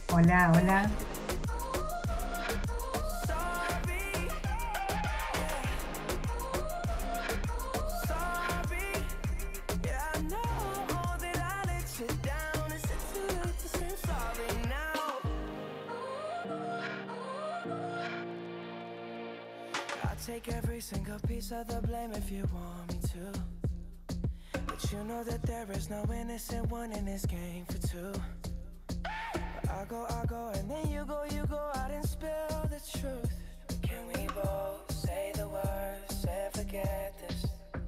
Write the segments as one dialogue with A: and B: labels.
A: Hola, hola.
B: Take every single piece of the blame if you want me to. But you know that there is no innocent one in this game for two. But I go, and then you go out and spill the truth. Can we both say the words and forget this?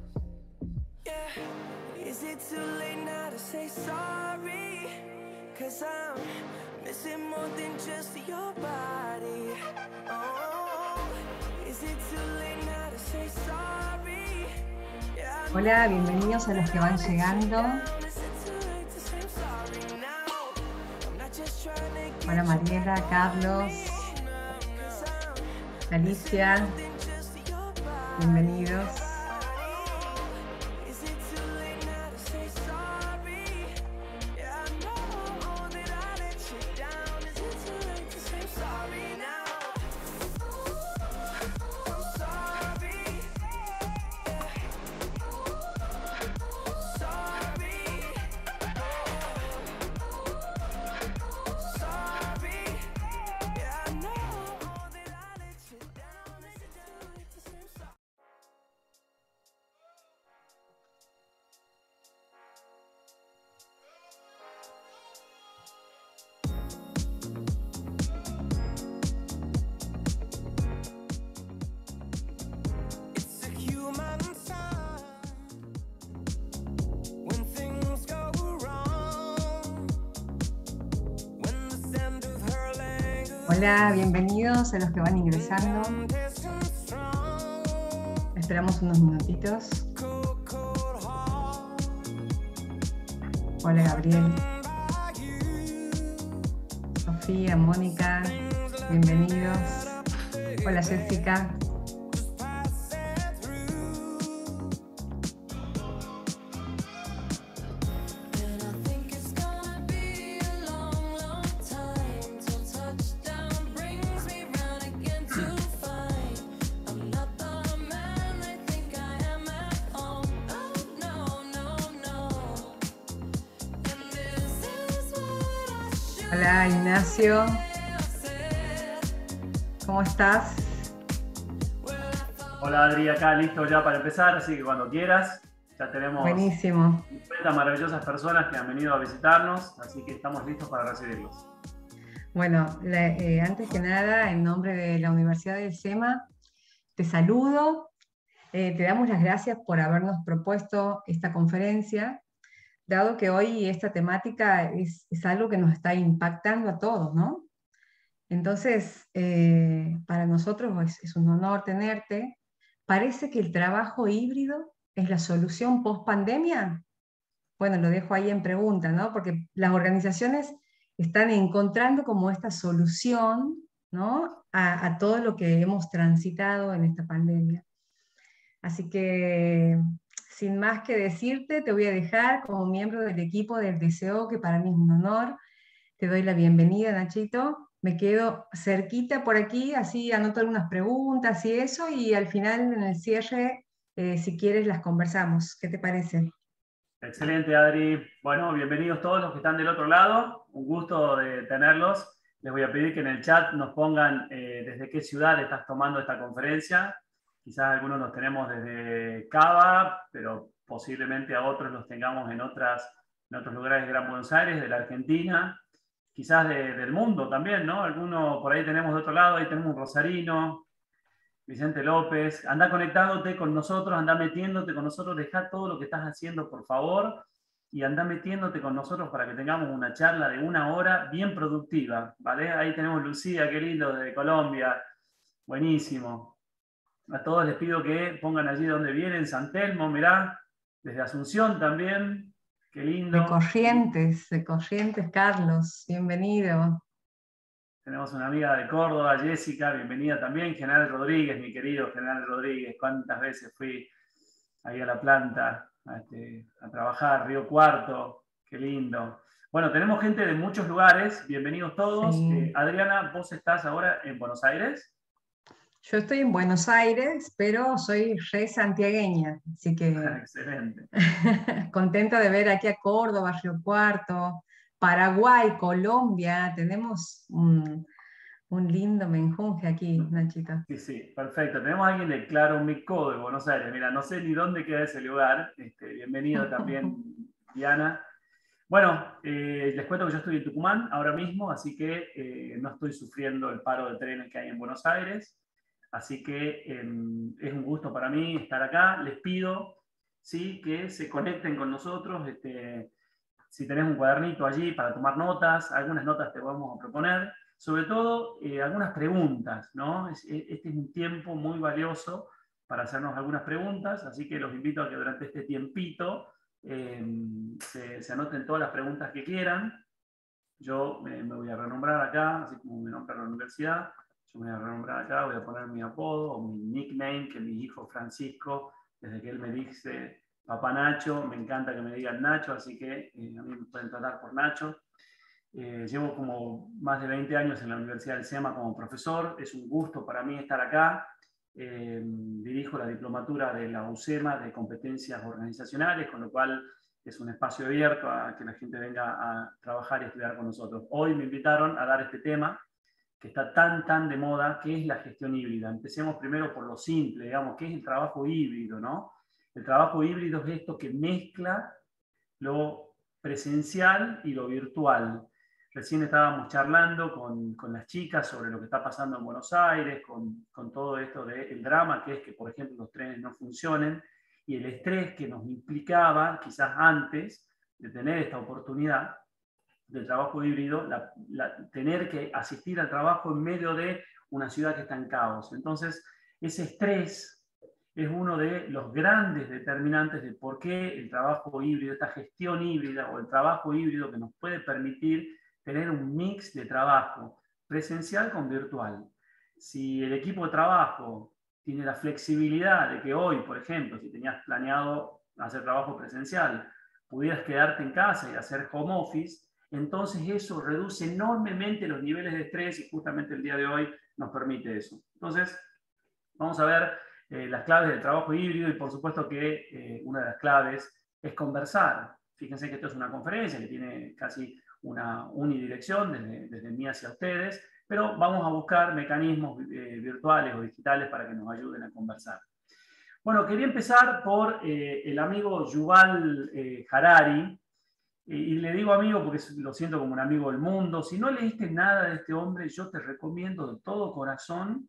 B: Yeah, is it too late now to say sorry? 'Cause I'm missing more than just your body. Oh, is it too late now to say sorry? Yeah, I
A: Hola,
B: know
A: bienvenidos a los que
B: that I
A: van
B: let you
A: llegando.
B: down. Is it too late to say I'm sorry now? I'm not just trying to
A: Hola
B: get you back
A: Mariela,
B: on me.
A: Carlos,
B: 'Cause I'm missing more
A: Alicia,
B: than just your body.
A: bienvenidos.
B: Is it too late now to say sorry? Yeah, I know that I let you down. Is it too late to say I'm sorry now? I'm sorry. Yeah. Sorry. Sorry. Yeah, I know that I let you down. Is it too late to say I'm sorry? It's a human sign when things go wrong. When the scent of her language
A: Hola, bienvenidos a los que van ingresando.
B: distant strong.
A: Esperamos unos minutitos.
B: Cold, cold heart
A: Hola Gabriel,
B: by you.
A: Sofía, Mónica, bienvenidos. Hola Jessica.
B: Just passing through. And I think it's gonna be a long, long time till touchdown brings me round again to find I'm not the man they think I am at home. Oh no, no, no. And this is what I should
A: Hola Ignacio,
B: have said.
A: ¿cómo estás?
C: Hola Adri, acá listo ya para empezar, así que cuando quieras, ya tenemos
A: Buenísimo.
C: 50 maravillosas personas que han venido a visitarnos, así que estamos listos para recibirlos.
A: Bueno, antes que nada, en nombre de la Universidad del SEMA, te saludo, te damos las gracias por habernos propuesto esta conferencia, dado que hoy esta temática es algo que nos está impactando a todos, ¿no? Entonces, para nosotros es un honor tenerte. ¿Parece que el trabajo híbrido es la solución post-pandemia? Bueno, lo dejo ahí en pregunta, ¿no? Porque las organizaciones están encontrando como esta solución, ¿no? A todo lo que hemos transitado en esta pandemia. Así que, sin más que decirte, te voy a dejar como miembro del equipo del DCO, que para mí es un honor. Te doy la bienvenida, Nachito. Me quedo cerquita por aquí, así anoto algunas preguntas y eso, y al final, en el cierre, si quieres, las conversamos. ¿Qué te parece?
C: Excelente Adri, bueno, bienvenidos todos los que están del otro lado, un gusto de tenerlos. Les voy a pedir que en el chat nos pongan desde qué ciudad estás tomando esta conferencia. Quizás algunos los tenemos desde Cava, pero posiblemente a otros los tengamos en otros lugares de Gran Buenos Aires, de la Argentina, quizás del mundo también, ¿no? Algunos por ahí tenemos de otro lado, ahí tenemos un rosarino, Vicente López, anda conectándote con nosotros, anda metiéndote con nosotros, deja todo lo que estás haciendo, por favor, y anda metiéndote con nosotros para que tengamos una charla de 1 hora bien productiva, ¿vale? Ahí tenemos Lucía, qué lindo, de Colombia, buenísimo. A todos les pido que pongan allí donde vienen, San Telmo, mirá, desde Asunción también, qué lindo.
A: De Corrientes, Carlos, bienvenido.
C: Tenemos una amiga de Córdoba, Jessica, bienvenida también. General Rodríguez, mi querido General Rodríguez, cuántas veces fui ahí a la planta a trabajar, Río Cuarto, qué lindo. Bueno, tenemos gente de muchos lugares, bienvenidos todos.
A: Sí.
C: Adriana, vos estás ahora en Buenos Aires.
A: Yo estoy en Buenos Aires, pero soy re santiagueña, así que
C: Excelente.
A: contenta de ver aquí a Córdoba, Río Cuarto, Paraguay, Colombia. Tenemos un lindo menjunje aquí, Nachito.
C: Sí, sí, perfecto. Tenemos a alguien de Claro Micó de Buenos Aires. Mira, no sé ni dónde queda ese lugar. Bienvenido también, Diana. Bueno, les cuento que yo estoy en Tucumán ahora mismo, así que no estoy sufriendo el paro de trenes que hay en Buenos Aires. Así que es un gusto para mí estar acá. Les pido, sí, que se conecten con nosotros. Si tenés un cuadernito allí para tomar notas, algunas notas te vamos a proponer. Sobre todo, algunas preguntas, ¿no? Este es un tiempo muy valioso para hacernos algunas preguntas, así que los invito a que durante este tiempito se anoten todas las preguntas que quieran. Yo me voy a renombrar acá, así como me nombra la universidad. Yo me voy a renombrar acá, voy a poner mi apodo o mi nickname, que mi hijo Francisco, desde que él me dice Papá Nacho, me encanta que me digan Nacho, así que a mí me pueden tratar por Nacho. Llevo como más de 20 años en la Universidad del SEMA como profesor, es un gusto para mí estar acá. Dirijo la diplomatura de la UCEMA de competencias organizacionales, con lo cual es un espacio abierto a que la gente venga a trabajar y estudiar con nosotros. Hoy me invitaron a dar este tema que está tan de moda, que es la gestión híbrida. Empecemos primero por lo simple, digamos, ¿qué es el trabajo híbrido, no? El trabajo híbrido es esto que mezcla lo presencial y lo virtual. Recién estábamos charlando con las chicas sobre lo que está pasando en Buenos Aires, con todo esto del drama, que es que, por ejemplo, los trenes no funcionen, y el estrés que nos implicaba, quizás antes de tener esta oportunidad del trabajo híbrido, tener que asistir al trabajo en medio de una ciudad que está en caos. Entonces, ese estrés es uno de los grandes determinantes de por qué el trabajo híbrido, esta gestión híbrida o el trabajo híbrido que nos puede permitir tener un mix de trabajo presencial con virtual. Si el equipo de trabajo tiene la flexibilidad de que hoy, por ejemplo, si tenías planeado hacer trabajo presencial, pudieras quedarte en casa y hacer home office, entonces eso reduce enormemente los niveles de estrés y justamente el día de hoy nos permite eso. Entonces, vamos a ver las claves del trabajo híbrido y por supuesto que una de las claves es conversar. Fíjense que esto es una conferencia que tiene casi una unidirección desde mí hacia ustedes, pero vamos a buscar mecanismos virtuales o digitales para que nos ayuden a conversar. Bueno, quería empezar por el amigo Yuval Harari, y le digo amigo porque lo siento como un amigo del mundo. Si no leíste nada de este hombre, yo te recomiendo de todo corazón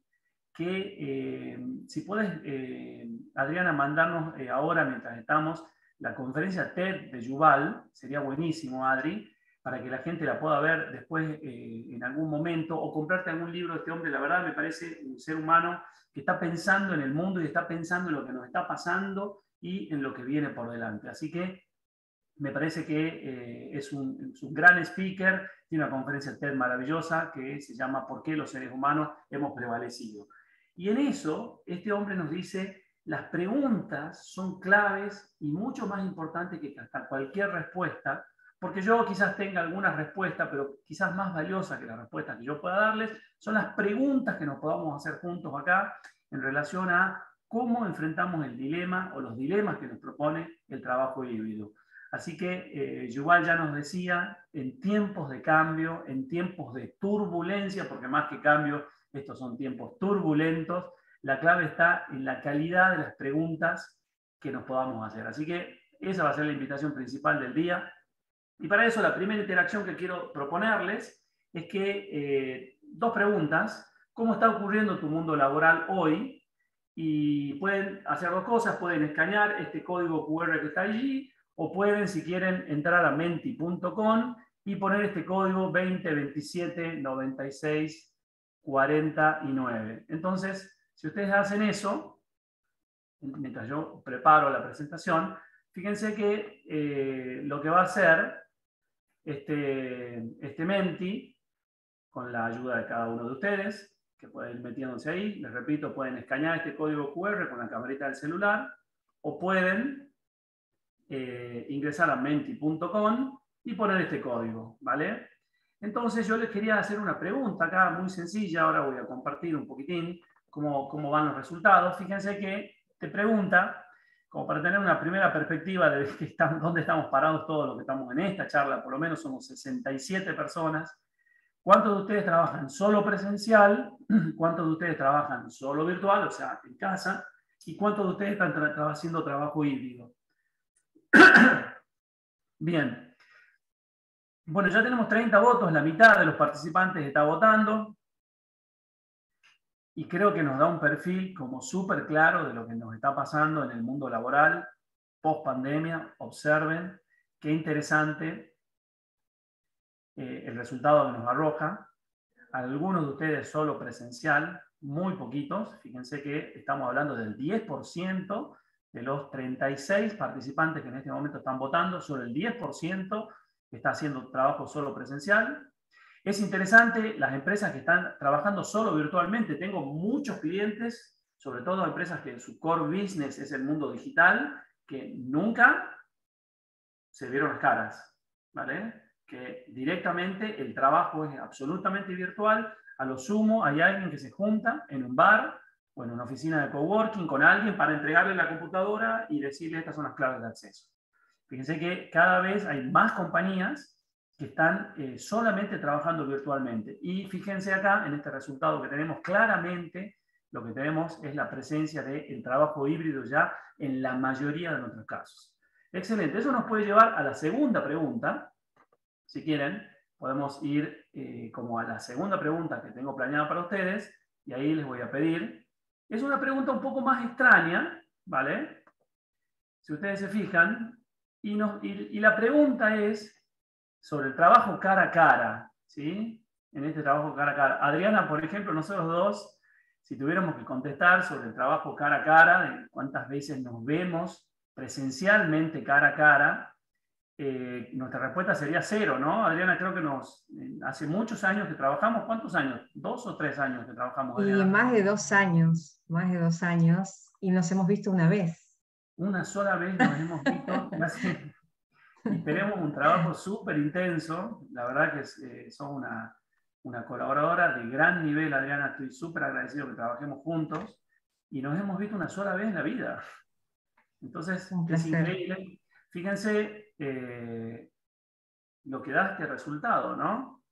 C: que si puedes, Adriana, mandarnos ahora mientras estamos la conferencia TED de Yuval, sería buenísimo, Adri, para que la gente la pueda ver después en algún momento, o comprarte algún libro de este hombre. La verdad me parece un ser humano que está pensando en el mundo y está pensando en lo que nos está pasando y en lo que viene por delante. Así que me parece que es un gran speaker, tiene una conferencia TED maravillosa que se llama ¿Por qué los seres humanos hemos prevalecido? Y en eso, este hombre nos dice, las preguntas son claves y mucho más importantes que hasta cualquier respuesta, porque yo quizás tenga alguna respuesta, pero quizás más valiosa que las respuestas que yo pueda darles, son las preguntas que nos podamos hacer juntos acá en relación a cómo enfrentamos el dilema o los dilemas que nos propone el trabajo híbrido. Así que Yuval ya nos decía, en tiempos de cambio, en tiempos de turbulencia, porque más que cambio, estos son tiempos turbulentos, la clave está en la calidad de las preguntas que nos podamos hacer. Así que esa va a ser la invitación principal del día. Y para eso la primera interacción que quiero proponerles es que dos preguntas. ¿Cómo está ocurriendo tu mundo laboral hoy? Y pueden hacer dos cosas, pueden escanear este código QR que está allí, o pueden, si quieren, entrar a menti.com y poner este código 2027 96 49. Entonces, si ustedes hacen eso, mientras yo preparo la presentación, fíjense que lo que va a hacer este Menti, con la ayuda de cada uno de ustedes, que pueden ir metiéndose ahí, les repito, pueden escanear este código QR con la camarita del celular, o pueden ingresar a menti.com y poner este código, ¿vale? Entonces yo les quería hacer una pregunta acá muy sencilla, ahora voy a compartir un poquitín cómo van los resultados. Fíjense que te pregunta, como para tener una primera perspectiva de dónde estamos parados todos los que estamos en esta charla, por lo menos somos 67 personas. ¿Cuántos de ustedes trabajan solo presencial? ¿Cuántos de ustedes trabajan solo virtual, o sea, en casa? ¿Y cuántos de ustedes están haciendo trabajo híbrido? Bien. Bueno, ya tenemos 30 votos, la mitad de los participantes está votando. Y creo que nos da un perfil como súper claro de lo que nos está pasando en el mundo laboral, post pandemia. Observen qué interesante el resultado que nos arroja. Algunos de ustedes solo presencial, muy poquitos. Fíjense que estamos hablando del 10% de los 36 participantes que en este momento están votando, solo el 10% está haciendo trabajo solo presencial. Es interesante las empresas que están trabajando solo virtualmente. Tengo muchos clientes, sobre todo empresas que su core business es el mundo digital, que nunca se vieron las caras, ¿vale? Que directamente el trabajo es absolutamente virtual. A lo sumo hay alguien que se junta en un bar o en una oficina de coworking con alguien para entregarle la computadora y decirle estas son las claves de acceso. Fíjense que cada vez hay más compañías que están solamente trabajando virtualmente. Y fíjense acá, en este resultado que tenemos claramente, lo que tenemos es la presencia del trabajo híbrido ya en la mayoría de nuestros casos. Excelente, eso nos puede llevar a la segunda pregunta. Si quieren, podemos ir como a la segunda pregunta que tengo planeada para ustedes, y ahí les voy a pedir. Es una pregunta un poco más extraña, ¿vale? Si ustedes se fijan, y la pregunta es sobre el trabajo cara a cara, ¿sí? En este trabajo cara a cara. Adriana, por ejemplo, nosotros dos, si tuviéramos que contestar sobre el trabajo cara a cara, de cuántas veces nos vemos presencialmente cara a cara, nuestra respuesta sería 0, ¿no? Adriana, creo que hace muchos años que trabajamos. ¿Cuántos años? 2 o 3 años que trabajamos,
A: Y
C: Adriana.
A: más de 2 años, y nos hemos visto una vez.
C: Una sola vez nos hemos visto y tenemos un trabajo súper intenso. La verdad que sos una colaboradora de gran nivel, Adriana. Estoy súper agradecido que trabajemos juntos y nos hemos visto una sola vez en la vida. Entonces,
A: Un
C: es
A: placer.
C: increíble. Fíjense lo que da este resultado, ¿no?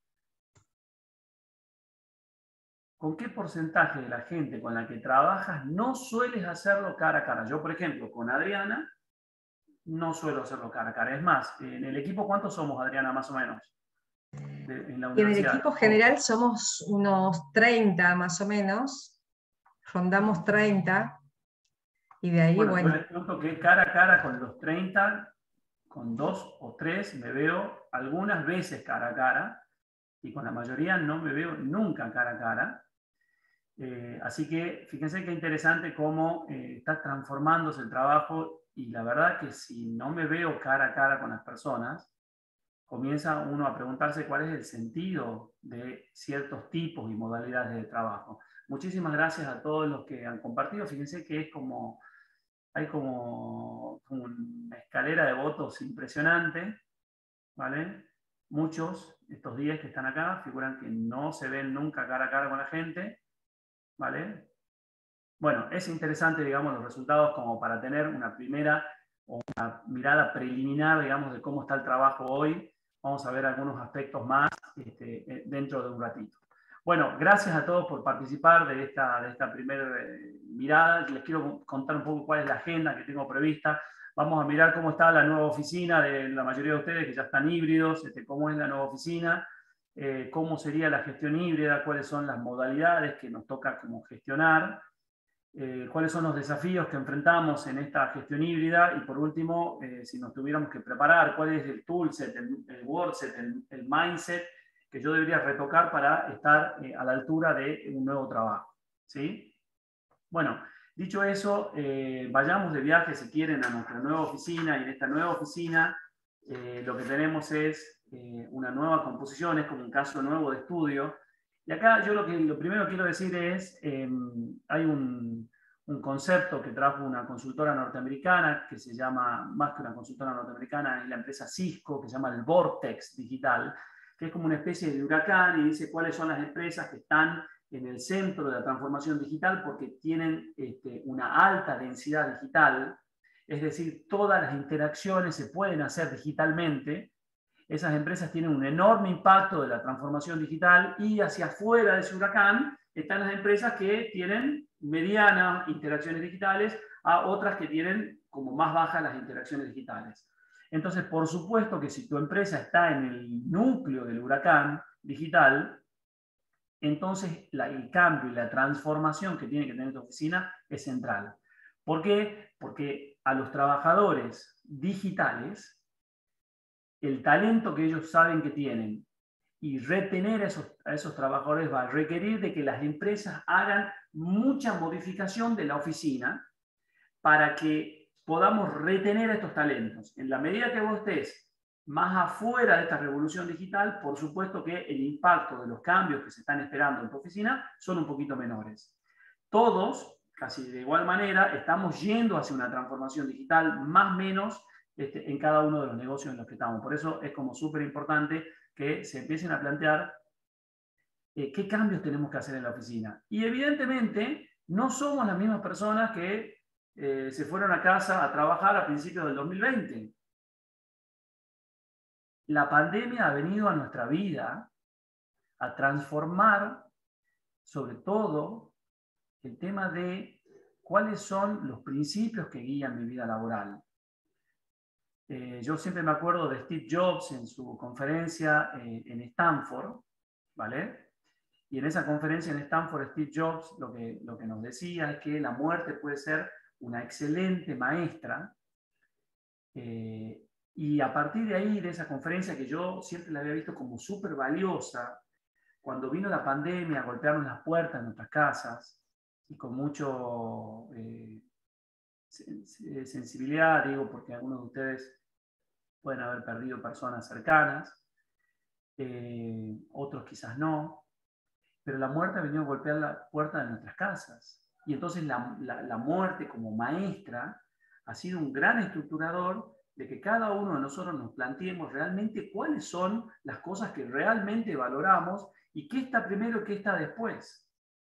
C: ¿Con qué porcentaje de la gente con la que trabajas no sueles hacerlo cara a cara? Yo, por ejemplo, con Adriana, no suelo hacerlo cara a cara. Es más, en el equipo, ¿cuántos somos, Adriana, más o menos? En la
A: Y en el
C: universidad.
A: equipo general somos unos 30 más o menos, rondamos 30, y de ahí,
C: Bueno, yo
A: bueno,
C: les cuento que cara a cara con los 30, con 2 o 3 me veo algunas veces cara a cara, y con la mayoría no me veo nunca cara a cara. Así que fíjense qué interesante cómo está transformándose el trabajo, y la verdad que si no me veo cara a cara con las personas, comienza uno a preguntarse cuál es el sentido de ciertos tipos y modalidades de trabajo. Muchísimas gracias a todos los que han compartido. Fíjense que hay como una escalera de votos impresionante, ¿vale? Muchos, estos 10 que están acá, figuran que no se ven nunca cara a cara con la gente, ¿vale? Bueno, es interesante, digamos, los resultados como para tener una primera o una mirada preliminar, digamos, de cómo está el trabajo hoy. Vamos a ver algunos aspectos más dentro de un ratito. Bueno, gracias a todos por participar de esta primera mirada. Les quiero contar un poco cuál es la agenda que tengo prevista. Vamos a mirar cómo está la nueva oficina de la mayoría de ustedes que ya están híbridos, cómo es la nueva oficina, cómo sería la gestión híbrida, cuáles son las modalidades que nos toca como gestionar. Cuáles son los desafíos que enfrentamos en esta gestión híbrida, y por último, si nos tuviéramos que preparar, cuál es el toolset, el wordset, el mindset que yo debería retocar para estar a la altura de un nuevo trabajo, ¿sí? Bueno, dicho eso, vayamos de viaje si quieren a nuestra nueva oficina, y en esta nueva oficina lo que tenemos es una nueva composición, es como un caso nuevo de estudio. Y acá yo lo primero que quiero decir es, hay un un concepto que trajo una consultora norteamericana, que se llama, más que una consultora norteamericana, es la empresa Cisco, que se llama el Vortex Digital, que es como una especie de huracán y dice cuáles son las empresas que están en el centro de la transformación digital porque tienen una alta densidad digital, es decir, todas las interacciones se pueden hacer digitalmente. Esas empresas tienen un enorme impacto de la transformación digital y hacia afuera de ese huracán están las empresas que tienen medianas interacciones digitales a otras que tienen como más bajas las interacciones digitales. Entonces, por supuesto que si tu empresa está en el núcleo del huracán digital, entonces el cambio y la transformación que tiene que tener tu oficina es central. ¿Por qué? Porque a los trabajadores digitales, el talento que ellos saben que tienen y retener a esos trabajadores va a requerir de que las empresas hagan mucha modificación de la oficina para que podamos retener a estos talentos. En la medida que vos estés más afuera de esta revolución digital, por supuesto que el impacto de los cambios que se están esperando en tu oficina son un poquito menores. Todos, casi de igual manera, estamos yendo hacia una transformación digital más o menos en cada uno de los negocios en los que estamos. Por eso es como súper importante que se empiecen a plantear qué cambios tenemos que hacer en la oficina. Y evidentemente no somos las mismas personas que se fueron a casa a trabajar a principios del 2020. La pandemia ha venido a nuestra vida a transformar sobre todo el tema de cuáles son los principios que guían mi vida laboral. Yo siempre me acuerdo de Steve Jobs en su conferencia en Stanford, ¿vale? Y en esa conferencia en Stanford, Steve Jobs lo que nos decía es que la muerte puede ser una excelente maestra. Y a partir de ahí, de esa conferencia que yo siempre la había visto como súper valiosa, cuando vino la pandemia a golpearnos las puertas de nuestras casas, y con mucho sensibilidad, digo, porque algunos de ustedes pueden haber perdido personas cercanas, otros quizás no, pero la muerte ha venido a golpear la puerta de nuestras casas. Y entonces la muerte como maestra ha sido un gran estructurador de que cada uno de nosotros nos planteemos realmente cuáles son las cosas que realmente valoramos y qué está primero y qué está después.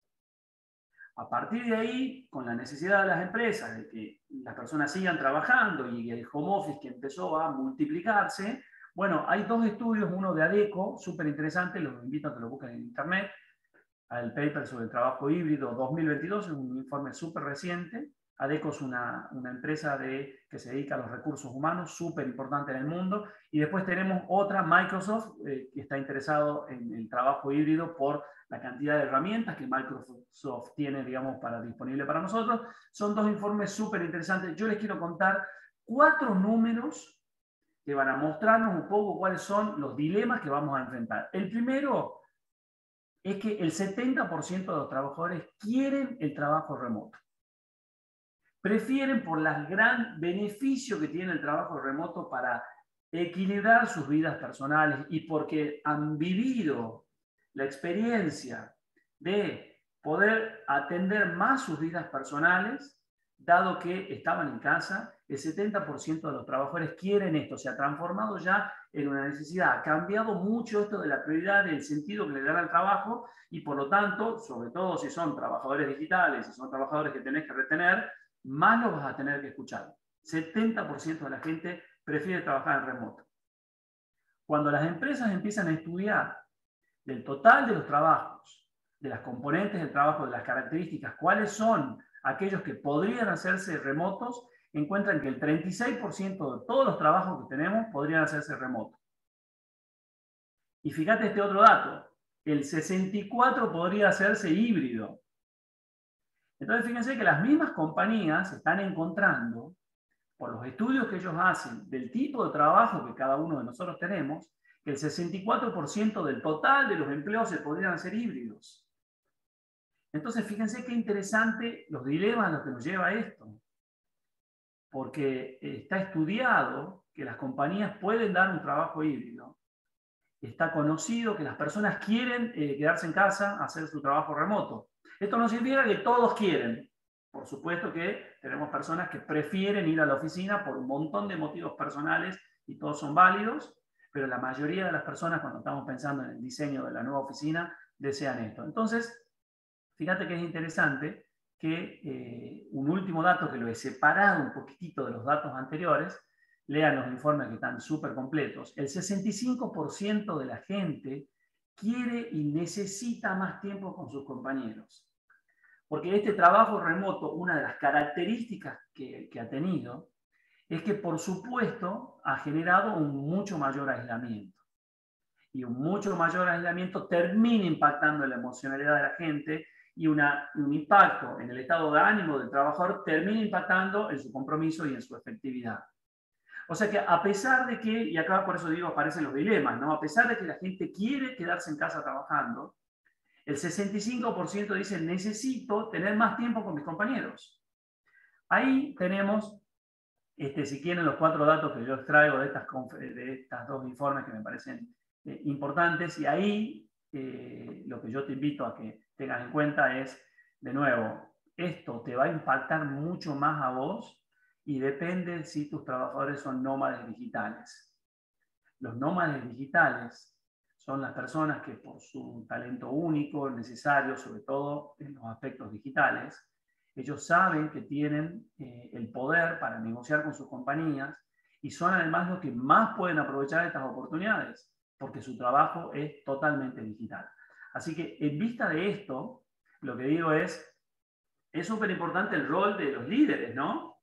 C: A partir de ahí, con la necesidad de las empresas de que las personas sigan trabajando y el home office que empezó a multiplicarse, bueno, hay dos estudios, uno de ADECO, súper interesante, los invito a que lo busquen en internet, al paper sobre el trabajo híbrido 2022, es un informe súper reciente. ADECO es una empresa que se dedica a los recursos humanos, súper importante en el mundo. Y después tenemos otra, Microsoft, que está interesado en el trabajo híbrido por la cantidad de herramientas que Microsoft tiene, digamos, disponible para nosotros. Son dos informes súper interesantes. Yo les quiero contar 4 números que van a mostrarnos un poco cuáles son los dilemas que vamos a enfrentar. El primero es que el 70% de los trabajadores quieren el trabajo remoto. Prefieren por el gran beneficio que tiene el trabajo remoto para equilibrar sus vidas personales y porque han vivido la experiencia de poder atender más sus vidas personales, dado que estaban en casa, el 70% de los trabajadores quieren esto, se ha transformado ya en una necesidad, ha cambiado mucho esto de la prioridad, del sentido que le dan al trabajo y por lo tanto, sobre todo si son trabajadores digitales, si son trabajadores que tenés que retener, más lo vas a tener que escuchar. 70% de la gente prefiere trabajar en remoto. Cuando las empresas empiezan a estudiar del total de los trabajos, de las componentes del trabajo, de las características, cuáles son aquellos que podrían hacerse remotos, encuentran que el 36% de todos los trabajos que tenemos podrían hacerse remotos. Y fíjate este otro dato, el 64% podría hacerse híbrido. Entonces fíjense que las mismas compañías están encontrando, por los estudios que ellos hacen, del tipo de trabajo que cada uno de nosotros tenemos, que el 64% del total de los empleos se podrían hacer híbridos. Entonces fíjense qué interesante los dilemas a los que nos lleva esto. Porque está estudiado que las compañías pueden dar un trabajo híbrido. Está conocido que las personas quieren quedarse en casa, hacer su trabajo remoto. Esto no significa que todos quieren. Por supuesto que tenemos personas que prefieren ir a la oficina por un montón de motivos personales y todos son válidos, pero la mayoría de las personas cuando estamos pensando en el diseño de la nueva oficina desean esto. Entonces, fíjate que es interesante que un último dato que lo he separado un poquitito de los datos anteriores, lean los informes que están súper completos, el 65% de la gente quiere y necesita más tiempo con sus compañeros. Porque este trabajo remoto, una de las características que ha tenido, es que por supuesto ha generado un mucho mayor aislamiento. Y un mucho mayor aislamiento termina impactando en la emocionalidad de la gente y un impacto en el estado de ánimo del trabajador termina impactando en su compromiso y en su efectividad. O sea que a pesar de que, y acá por eso digo aparecen los dilemas, ¿no? A pesar de que la gente quiere quedarse en casa trabajando, el 65% dice necesito tener más tiempo con mis compañeros. Ahí tenemos, si quieren, los 4 datos que yo extraigo de estas dos informes que me parecen importantes, y ahí lo que yo te invito a que tengas en cuenta es, de nuevo, esto te va a impactar mucho más a vos y depende si tus trabajadores son nómades digitales. Los nómades digitales son las personas que por su talento único, necesario, sobre todo en los aspectos digitales, ellos saben que tienen el poder para negociar con sus compañías y son además los que más pueden aprovechar estas oportunidades, porque su trabajo es totalmente digital. Así que en vista de esto, lo que digo es súper importante el rol de los líderes, ¿no?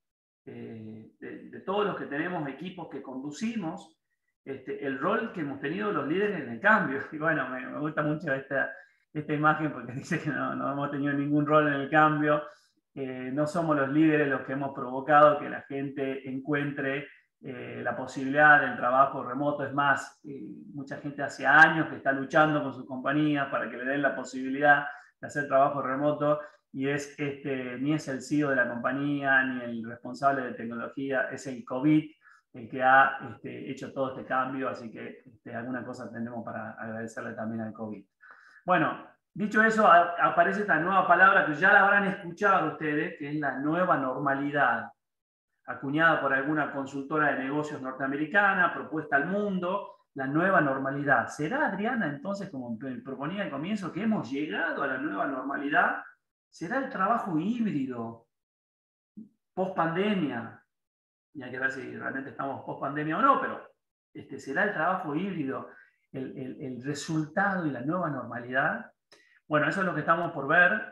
C: De todos los que tenemos equipos que conducimos, el rol que hemos tenido los líderes en el cambio. Y bueno, me gusta mucho esta imagen porque dice que no hemos tenido ningún rol en el cambio. No somos los líderes los que hemos provocado que la gente encuentre la posibilidad del trabajo remoto. Es más, mucha gente hace años que está luchando con sus compañías para que le den la posibilidad de hacer trabajo remoto y ni es el CEO de la compañía ni el responsable de tecnología, es el COVID el que ha hecho todo este cambio, así que alguna cosa tendremos para agradecerle también al COVID. Bueno, dicho eso, aparece esta nueva palabra que ya la habrán escuchado ustedes, que es la nueva normalidad, acuñada por alguna consultora de negocios norteamericana, propuesta al mundo, la nueva normalidad. ¿Será, Adriana, entonces, como proponía al comienzo, que hemos llegado a la nueva normalidad? ¿Será el trabajo híbrido, post-pandemia? Y hay que ver si realmente estamos post-pandemia o no, pero ¿será el trabajo híbrido el resultado y la nueva normalidad? Bueno, eso es lo que estamos por ver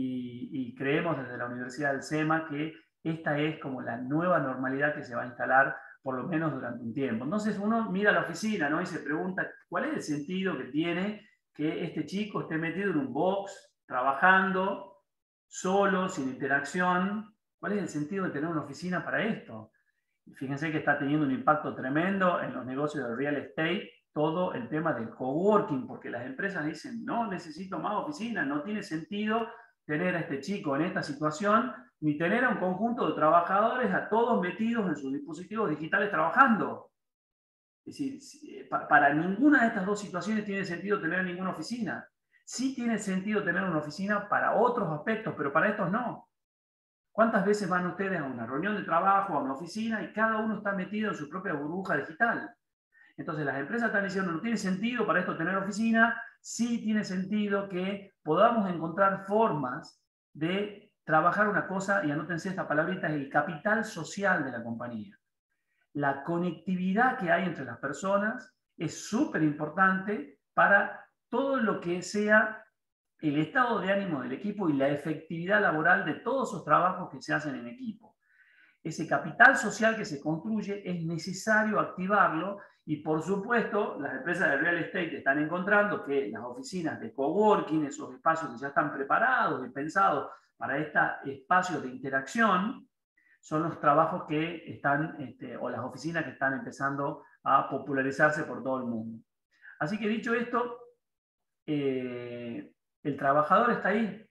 C: y creemos desde la Universidad del SEMA que esta es como la nueva normalidad que se va a instalar por lo menos durante un tiempo. Entonces uno mira la oficina, ¿no? Y se pregunta cuál es el sentido que tiene que este chico esté metido en un box, trabajando, solo, sin interacción. ¿Cuál es el sentido de tener una oficina para esto? Fíjense que está teniendo un impacto tremendo en los negocios del real estate, todo el tema del coworking, porque las empresas dicen, no necesito más oficinas, no tiene sentido tener a este chico en esta situación, ni tener a un conjunto de trabajadores a todos metidos en sus dispositivos digitales trabajando. Es decir, para ninguna de estas dos situaciones tiene sentido tener ninguna oficina. Sí tiene sentido tener una oficina para otros aspectos, pero para estos no. ¿Cuántas veces van ustedes a una reunión de trabajo, a una oficina, y cada uno está metido en su propia burbuja digital? Entonces las empresas están diciendo, no tiene sentido para esto tener oficina, sí tiene sentido que podamos encontrar formas de trabajar una cosa, y anótense esta palabrita, es el capital social de la compañía. La conectividad que hay entre las personas es súper importante para todo lo que sea el estado de ánimo del equipo y la efectividad laboral de todos esos trabajos que se hacen en equipo. Ese capital social que se construye es necesario activarlo y, por supuesto, las empresas de real estate están encontrando que las oficinas de coworking, esos espacios que ya están preparados y pensados para estos espacios de interacción, son los trabajos que están, o las oficinas que están empezando a popularizarse por todo el mundo. Así que dicho esto, el trabajador está ahí.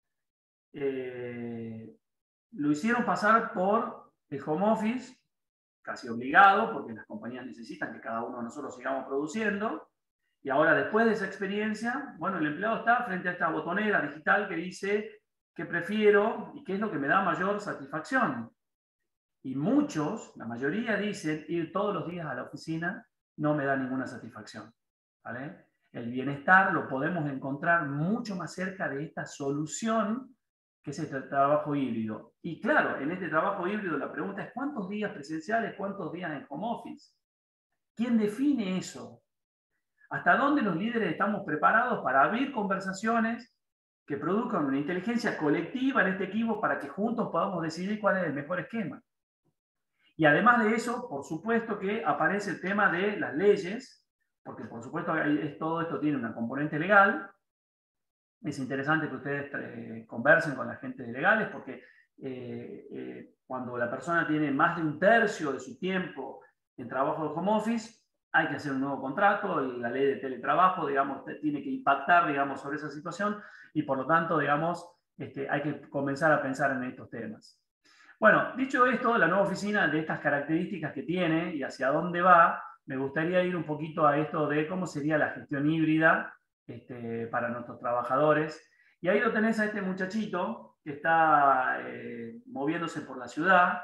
C: Lo hicieron pasar por el home office, casi obligado, porque las compañías necesitan que cada uno de nosotros sigamos produciendo. Y ahora, después de esa experiencia, bueno, el empleado está frente a esta botonera digital que dice, que prefiero y qué es lo que me da mayor satisfacción. Y muchos, la mayoría dicen, ir todos los días a la oficina no me da ninguna satisfacción. ¿Vale? El bienestar lo podemos encontrar mucho más cerca de esta solución que es el trabajo híbrido. Y claro, en este trabajo híbrido la pregunta es ¿cuántos días presenciales, cuántos días en home office? ¿Quién define eso? ¿Hasta dónde los líderes estamos preparados para abrir conversaciones que produzcan una inteligencia colectiva en este equipo para que juntos podamos decidir cuál es el mejor esquema? Y además de eso, por supuesto que aparece el tema de las leyes, porque por supuesto todo esto tiene una componente legal. Es interesante que ustedes conversen con la gente de legales, porque cuando la persona tiene más de un tercio de su tiempo en trabajo de home office, hay que hacer un nuevo contrato, y la ley de teletrabajo, digamos, tiene que impactar, digamos, sobre esa situación, y por lo tanto, digamos, hay que comenzar a pensar en estos temas. Bueno, dicho esto, la nueva oficina de estas características que tiene y hacia dónde va, me gustaría ir un poquito a esto de cómo sería la gestión híbrida para nuestros trabajadores. Y ahí lo tenés a este muchachito que está moviéndose por la ciudad,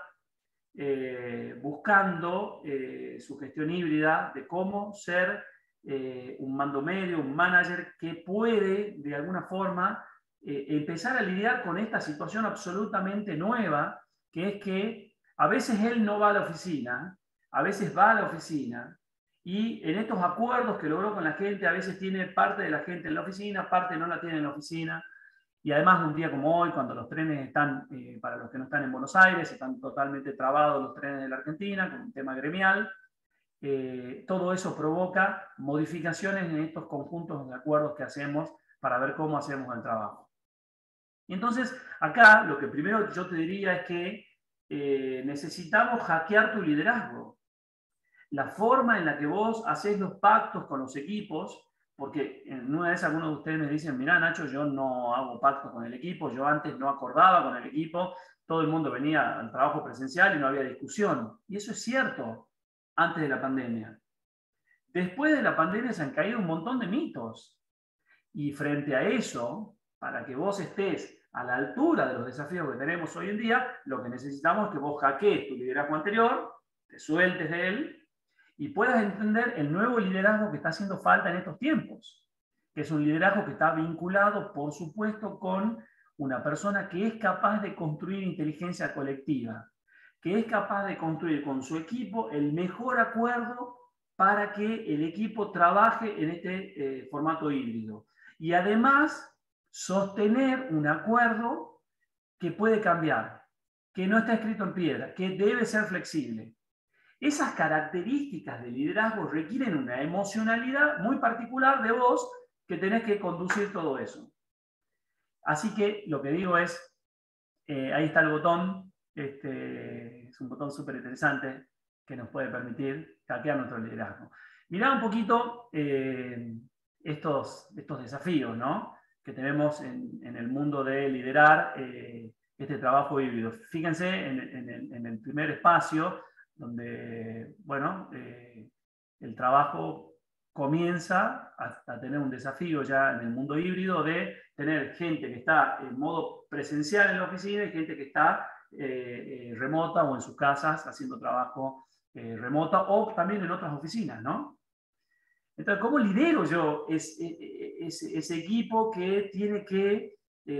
C: buscando su gestión híbrida de cómo ser un mando medio, un manager que puede, de alguna forma, empezar a lidiar con esta situación absolutamente nueva, que es que a veces él no va a la oficina, a veces va a la oficina, y en estos acuerdos que logró con la gente, a veces tiene parte de la gente en la oficina, parte no la tiene en la oficina, y además un día como hoy, cuando los trenes están, para los que no están en Buenos Aires, están totalmente trabados los trenes de la Argentina, con un tema gremial, todo eso provoca modificaciones en estos conjuntos de acuerdos que hacemos para ver cómo hacemos el trabajo. Y entonces, acá lo que primero yo te diría es que necesitamos hackear tu liderazgo. La forma en la que vos haces los pactos con los equipos, porque en una vez algunos de ustedes me dicen, mirá Nacho, yo no hago pactos con el equipo, yo antes no acordaba con el equipo, todo el mundo venía al trabajo presencial y no había discusión. Y eso es cierto, antes de la pandemia. Después de la pandemia se han caído un montón de mitos. Y frente a eso, para que vos estés a la altura de los desafíos que tenemos hoy en día, lo que necesitamos es que vos hackees tu liderazgo anterior, te sueltes de él y puedas entender el nuevo liderazgo que está haciendo falta en estos tiempos, que es un liderazgo que está vinculado, por supuesto, con una persona que es capaz de construir inteligencia colectiva, que es capaz de construir con su equipo el mejor acuerdo para que el equipo trabaje en este formato híbrido. Y además, sostener un acuerdo que puede cambiar, que no está escrito en piedra, que debe ser flexible. Esas características de liderazgo requieren una emocionalidad muy particular de vos que tenés que conducir todo eso. Así que lo que digo es, ahí está el botón, es un botón súper interesante que nos puede permitir hackear nuestro liderazgo. Mirá un poquito estos desafíos, ¿no?, que tenemos en el mundo de liderar este trabajo híbrido. Fíjense en el primer espacio, donde, bueno, el trabajo comienza a tener un desafío ya en el mundo híbrido de tener gente que está en modo presencial en la oficina y gente que está remota o en sus casas haciendo trabajo remota o también en otras oficinas, ¿no? Entonces, ¿cómo lidero yo ese equipo que tiene que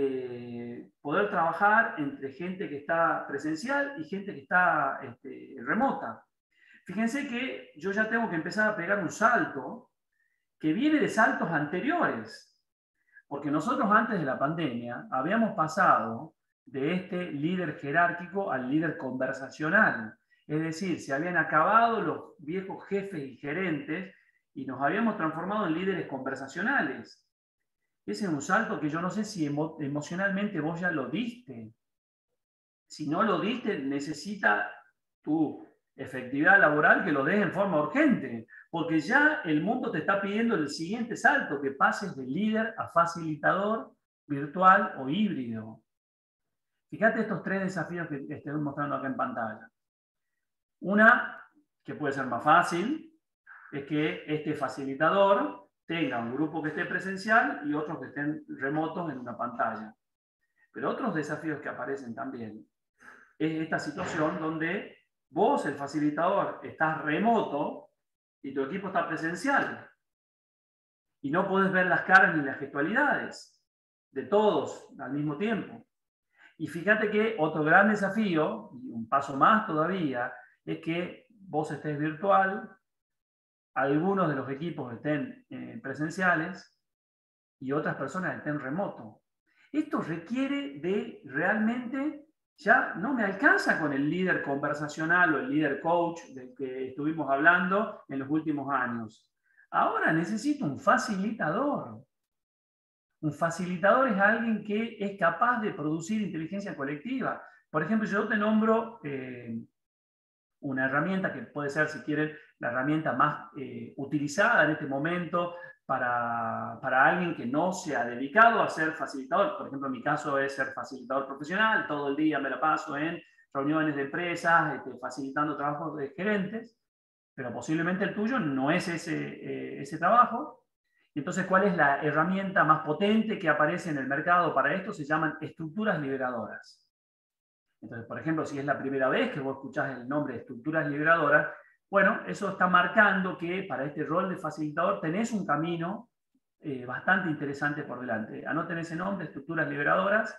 C: poder trabajar entre gente que está presencial y gente que está remota? Fíjense que yo ya tengo que empezar a pegar un salto que viene de saltos anteriores, porque nosotros antes de la pandemia habíamos pasado de este líder jerárquico al líder conversacional. Es decir, se habían acabado los viejos jefes y gerentes y nos habíamos transformado en líderes conversacionales. Ese es un salto que yo no sé si emocionalmente vos ya lo diste. Si no lo diste, necesita tu efectividad laboral que lo des en forma urgente, porque ya el mundo te está pidiendo el siguiente salto, que pases de líder a facilitador virtual o híbrido. Fíjate estos tres desafíos que estoy mostrando acá en pantalla. Una, que puede ser más fácil, es que este facilitador tenga un grupo que esté presencial y otros que estén remotos en una pantalla. Pero otros desafíos que aparecen también es esta situación donde vos, el facilitador, estás remoto y tu equipo está presencial. Y no podés ver las caras ni las gestualidades de todos al mismo tiempo. Y fíjate que otro gran desafío, y un paso más todavía, es que vos estés virtual, algunos de los equipos estén presenciales y otras personas estén remoto. Esto requiere de realmente, ya no me alcanza con el líder conversacional o el líder coach del que estuvimos hablando en los últimos años. Ahora necesito un facilitador. Un facilitador es alguien que es capaz de producir inteligencia colectiva. Por ejemplo, yo te nombro una herramienta que puede ser, si quieren, la herramienta más utilizada en este momento para alguien que no se ha dedicado a ser facilitador. Por ejemplo, en mi caso es ser facilitador profesional. Todo el día me la paso en reuniones de empresas, facilitando trabajos de gerentes, pero posiblemente el tuyo no es ese trabajo. Entonces, ¿cuál es la herramienta más potente que aparece en el mercado para esto? Se llaman estructuras liberadoras. Entonces, por ejemplo, si es la primera vez que vos escuchás el nombre de estructuras liberadoras, bueno, eso está marcando que para este rol de facilitador tenés un camino bastante interesante por delante. Anoten ese nombre, estructuras liberadoras.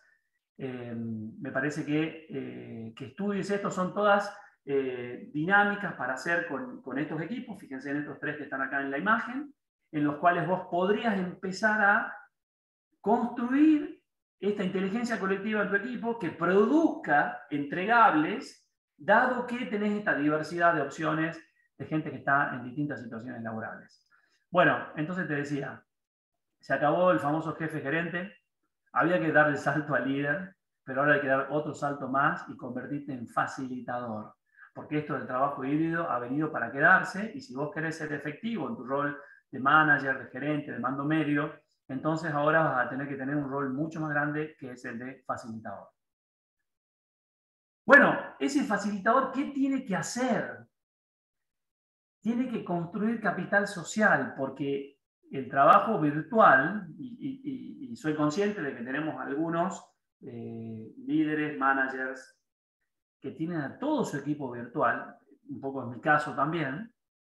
C: Me parece que estudies esto, son todas dinámicas para hacer con estos equipos. Fíjense en estos tres que están acá en la imagen, en los cuales vos podrías empezar a construir esta inteligencia colectiva en tu equipo que produzca entregables, dado que tenés esta diversidad de opciones de gente que está en distintas situaciones laborales. Bueno, entonces te decía, se acabó el famoso jefe gerente, había que dar el salto al líder, pero ahora hay que dar otro salto más y convertirte en facilitador, porque esto del trabajo híbrido ha venido para quedarse, y si vos querés ser efectivo en tu rol de manager, de gerente, de mando medio, entonces ahora vas a tener que tener un rol mucho más grande, que es el de facilitador. Bueno, ese facilitador, ¿qué tiene que hacer? Tiene que construir capital social, porque el trabajo virtual, y soy consciente de que tenemos algunos líderes, managers, que tienen a todo su equipo virtual, un poco en mi caso también,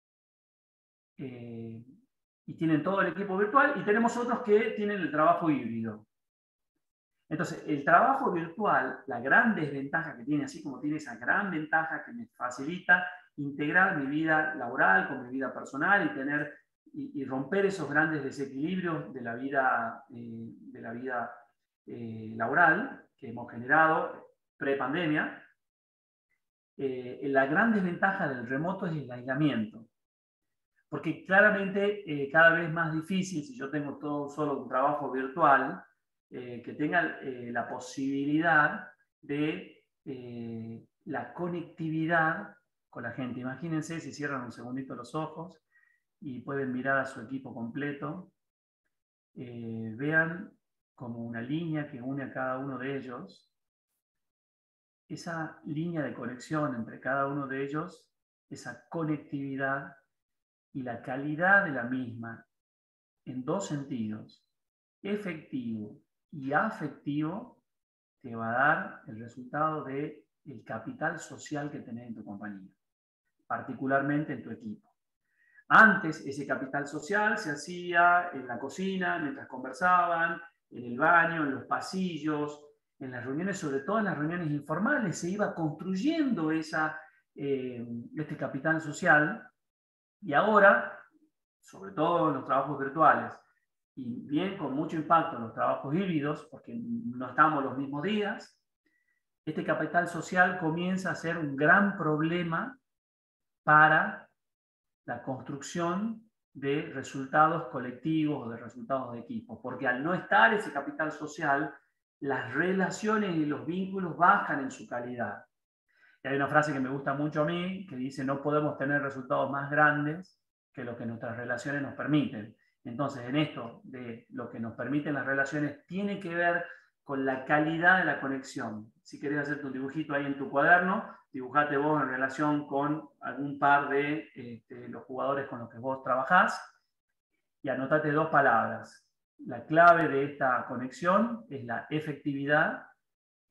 C: y tienen todo el equipo virtual, y tenemos otros que tienen el trabajo híbrido. Entonces, el trabajo virtual, la gran desventaja que tiene, así como tiene esa gran ventaja que me facilita integrar mi vida laboral con mi vida personal y romper esos grandes desequilibrios de la vida laboral que hemos generado pre-pandemia, la gran desventaja del remoto es el aislamiento. Porque claramente cada vez más difícil, si yo tengo todo solo un trabajo virtual, que tenga la posibilidad de la conectividad con la gente. Imagínense si cierran un segundito los ojos y pueden mirar a su equipo completo. Vean como una línea que une a cada uno de ellos. Esa línea de conexión entre cada uno de ellos, esa conectividad y la calidad de la misma, en dos sentidos, efectivo y afectivo, te va a dar el resultado del capital social que tenés en tu compañía, particularmente en tu equipo. Antes ese capital social se hacía en la cocina, mientras conversaban, en el baño, en los pasillos, en las reuniones, sobre todo en las reuniones informales, se iba construyendo este capital social, y ahora, sobre todo en los trabajos virtuales, y bien con mucho impacto en los trabajos híbridos, porque no estamos los mismos días, este capital social comienza a ser un gran problema para la construcción de resultados colectivos o de resultados de equipo, porque al no estar ese capital social, las relaciones y los vínculos bajan en su calidad. Y hay una frase que me gusta mucho a mí, que dice: no podemos tener resultados más grandes que lo que nuestras relaciones nos permiten. Entonces, en esto de lo que nos permiten las relaciones, tiene que ver con la calidad de la conexión. Si querés hacerte un dibujito ahí en tu cuaderno, dibujate vos en relación con algún par de los jugadores con los que vos trabajás, y anotate dos palabras. La clave de esta conexión es la efectividad,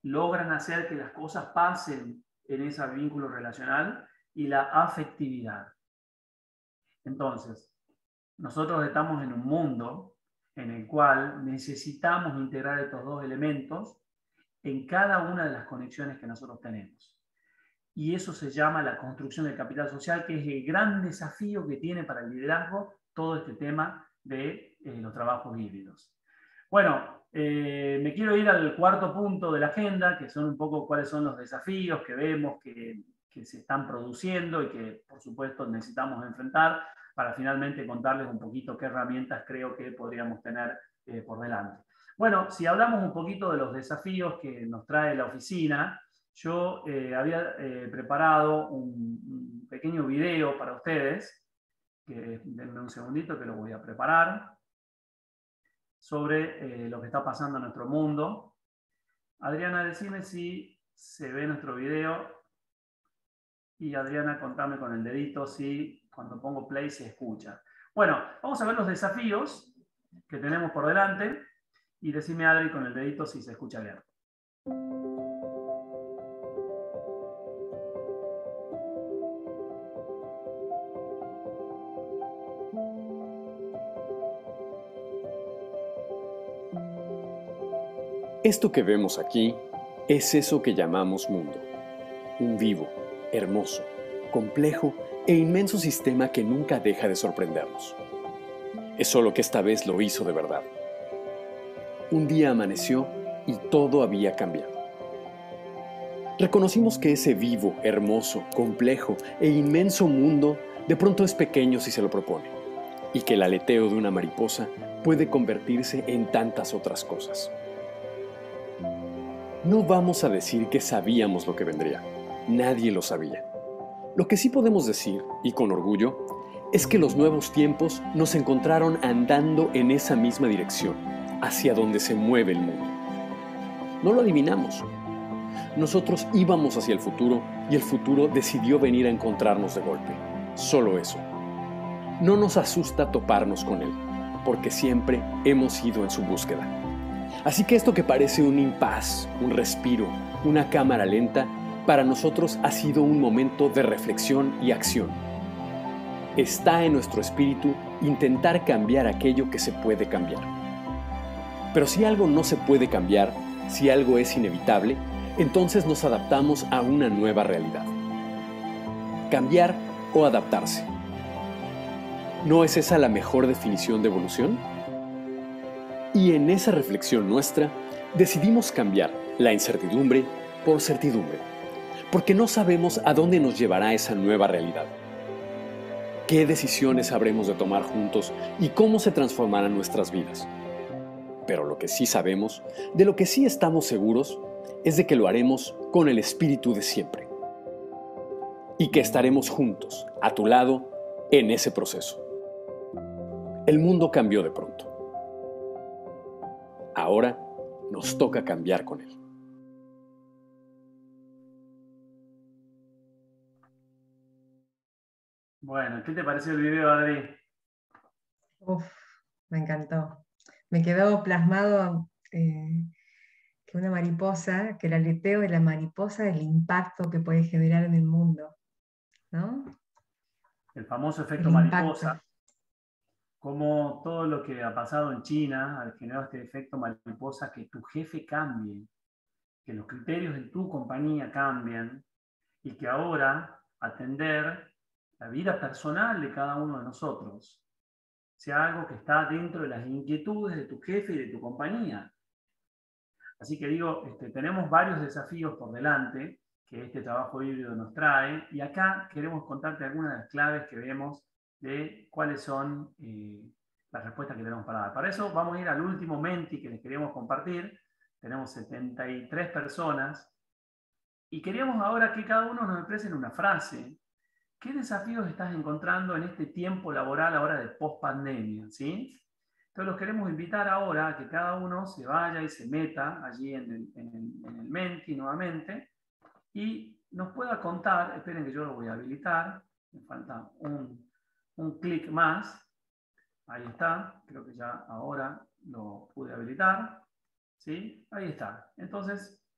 C: logran hacer que las cosas pasen en ese vínculo relacional, y la afectividad. Entonces, nosotros estamos en un mundo en el cual necesitamos integrar estos dos elementos en cada una de las conexiones que nosotros tenemos. Y eso se llama la construcción del capital social, que es el gran desafío que tiene para el liderazgo todo este tema de los trabajos híbridos. Bueno, me quiero ir al cuarto punto de la agenda, que son un poco cuáles son los desafíos que vemos que se están produciendo y que, por supuesto, necesitamos enfrentar para finalmente contarles un poquito qué herramientas creo que podríamos tener por delante. Bueno, si hablamos un poquito de los desafíos que nos trae la oficina, yo había preparado un pequeño video para ustedes, que denme un segundito que lo voy a preparar, sobre lo que está pasando en nuestro mundo. Adriana, decime si se ve nuestro video. Y Adriana, contame con el dedito si cuando pongo play se escucha. Bueno, vamos a ver los desafíos que tenemos por delante. Y decime, Adri, con el dedito si se escucha bien.
D: Esto que vemos aquí es eso que llamamos mundo. Un vivo, hermoso, complejo e inmenso sistema que nunca deja de sorprendernos. Es solo que esta vez lo hizo de verdad. Un día amaneció y todo había cambiado. Reconocimos que ese vivo, hermoso, complejo e inmenso mundo de pronto es pequeño si se lo propone, y que el aleteo de una mariposa puede convertirse en tantas otras cosas. No vamos a decir que sabíamos lo que vendría. Nadie lo sabía. Lo que sí podemos decir, y con orgullo, es que los nuevos tiempos nos encontraron andando en esa misma dirección, hacia donde se mueve el mundo. No lo adivinamos. Nosotros íbamos hacia el futuro y el futuro decidió venir a encontrarnos de golpe. Solo eso. No nos asusta toparnos con él, porque siempre hemos ido en su búsqueda. Así que esto que parece un impas, un respiro, una cámara lenta, para nosotros ha sido un momento de reflexión y acción. Está en nuestro espíritu intentar cambiar aquello que se puede cambiar. Pero si algo no se puede cambiar, si algo es inevitable, entonces nos adaptamos a una nueva realidad. Cambiar o adaptarse. ¿No es esa la mejor definición de evolución? Y en esa reflexión nuestra, decidimos cambiar la incertidumbre por certidumbre, porque no sabemos a dónde nos llevará esa nueva realidad. ¿Qué decisiones habremos de tomar juntos y cómo se transformarán nuestras vidas? Pero lo que sí sabemos, de lo que sí estamos seguros, es de que lo haremos con el espíritu de siempre. Y que estaremos juntos, a tu lado, en ese proceso. El mundo cambió de pronto. Ahora nos toca cambiar con él.
C: Bueno, ¿qué te pareció el video, Adri?
A: Uf, me encantó. Me quedó plasmado que una mariposa, que el aleteo de la mariposa, el impacto que puede generar en el mundo, ¿no?
C: El famoso
A: El
C: efecto
A: impacto.
C: mariposa. Como todo lo que ha pasado en China ha generado este efecto mariposa, que tu jefe cambie, que los criterios de tu compañía cambien y que ahora atender la vida personal de cada uno de nosotros sea algo que está dentro de las inquietudes de tu jefe y de tu compañía. Así que digo, tenemos varios desafíos por delante que este trabajo híbrido nos trae, y acá queremos contarte algunas de las claves que vemos de cuáles son las respuestas que tenemos para dar. Para eso vamos a ir al último Menti que les queríamos compartir. Tenemos 73 personas y queríamos ahora que cada uno nos exprese en una frase qué desafíos estás encontrando en este tiempo laboral ahora de post-pandemia, ¿sí? Entonces los queremos invitar ahora a que cada uno se vaya y se meta allí en el Menti nuevamente y nos pueda contar. Esperen que yo lo voy a habilitar, me falta un clic más. Ahí está, creo que ya ahora lo pude habilitar. ¿Sí? Ahí está. Entonces,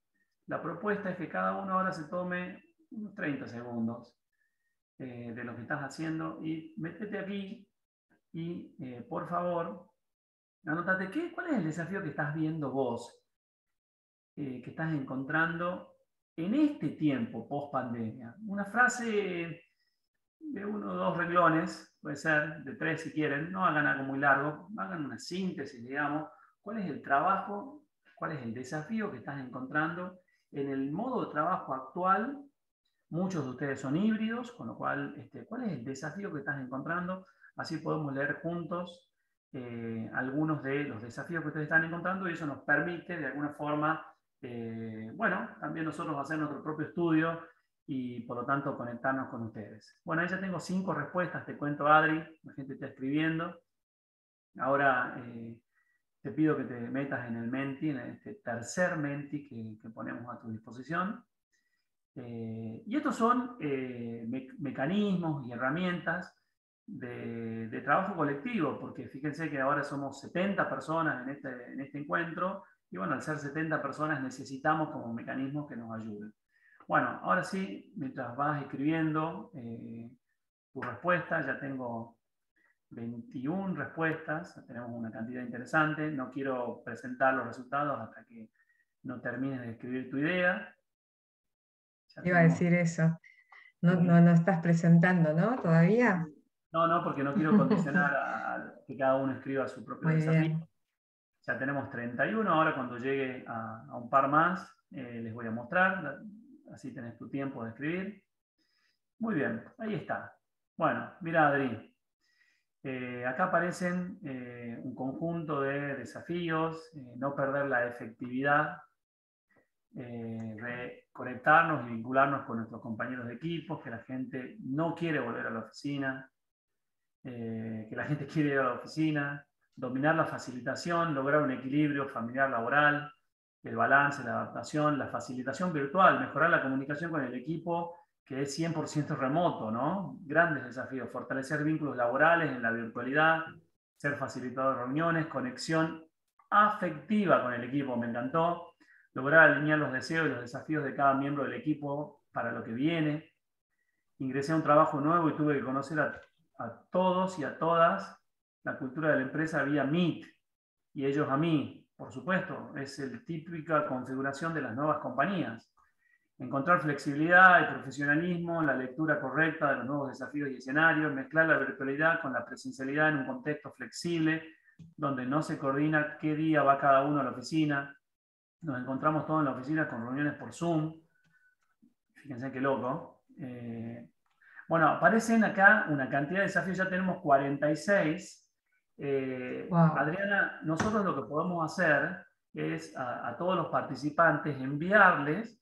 C: La propuesta es que cada uno ahora se tome unos 30 segundos de lo que estás haciendo y métete aquí y por favor, anótate cuál es el desafío que estás viendo vos, que estás encontrando en este tiempo post pandemia. Una frase de 1 o 2 renglones, puede ser de 3 si quieren, no hagan algo muy largo, hagan una síntesis, digamos, cuál es el trabajo, cuál es el desafío que estás encontrando en el modo de trabajo actual. Muchos de ustedes son híbridos, con lo cual, ¿cuál es el desafío que estás encontrando? Así podemos leer juntos algunos de los desafíos que ustedes están encontrando y eso nos permite, de alguna forma, bueno, también nosotros hacer nuestro propio estudio y, por lo tanto, conectarnos con ustedes. Bueno, ahí ya tengo 5 respuestas, te cuento, Adri, la gente está escribiendo. Ahora te pido que te metas en el Menti, en este tercer Menti que ponemos a tu disposición. Y estos son mecanismos y herramientas de trabajo colectivo, porque fíjense que ahora somos 70 personas en este encuentro, y bueno, al ser 70 personas necesitamos como mecanismos que nos ayuden. Bueno, ahora sí, mientras vas escribiendo tu respuesta, ya tengo 21 respuestas, tenemos una cantidad interesante, no quiero presentar los resultados hasta que no termines de escribir tu idea.
A: Iba a decir eso. No estás presentando, ¿no? ¿Todavía?
C: No, porque no quiero condicionar a que cada uno escriba su propio
A: Muy
C: desafío.
A: bien.
C: Ya tenemos 31, ahora cuando llegue a un par más les voy a mostrar, así tenés tu tiempo de escribir. Muy bien, ahí está. Bueno, mira, Adri, acá aparecen un conjunto de desafíos, no perder la efectividad, conectarnos y vincularnos con nuestros compañeros de equipo, que la gente no quiere volver a la oficina, que la gente quiere ir a la oficina, dominar la facilitación, lograr un equilibrio familiar-laboral, el balance, la adaptación, la facilitación virtual, mejorar la comunicación con el equipo que es 100% remoto, ¿no? Grandes desafíos, fortalecer vínculos laborales en la virtualidad, ser facilitador de reuniones, conexión afectiva con el equipo, me encantó, lograr alinear los deseos y los desafíos de cada miembro del equipo para lo que viene. Ingresé a un trabajo nuevo y tuve que conocer a todos y a todas la cultura de la empresa vía Meet y ellos a mí, por supuesto, es la típica configuración de las nuevas compañías. Encontrar flexibilidad y profesionalismo, la lectura correcta de los nuevos desafíos y escenarios, mezclar la virtualidad con la presencialidad en un contexto flexible, donde no se coordina qué día va cada uno a la oficina. Nos encontramos todos en la oficina con reuniones por Zoom. Fíjense qué loco. Bueno, aparecen acá una cantidad de desafíos, ya tenemos 46.
A: Wow.
C: Adriana, nosotros lo que podemos hacer es a todos los participantes enviarles,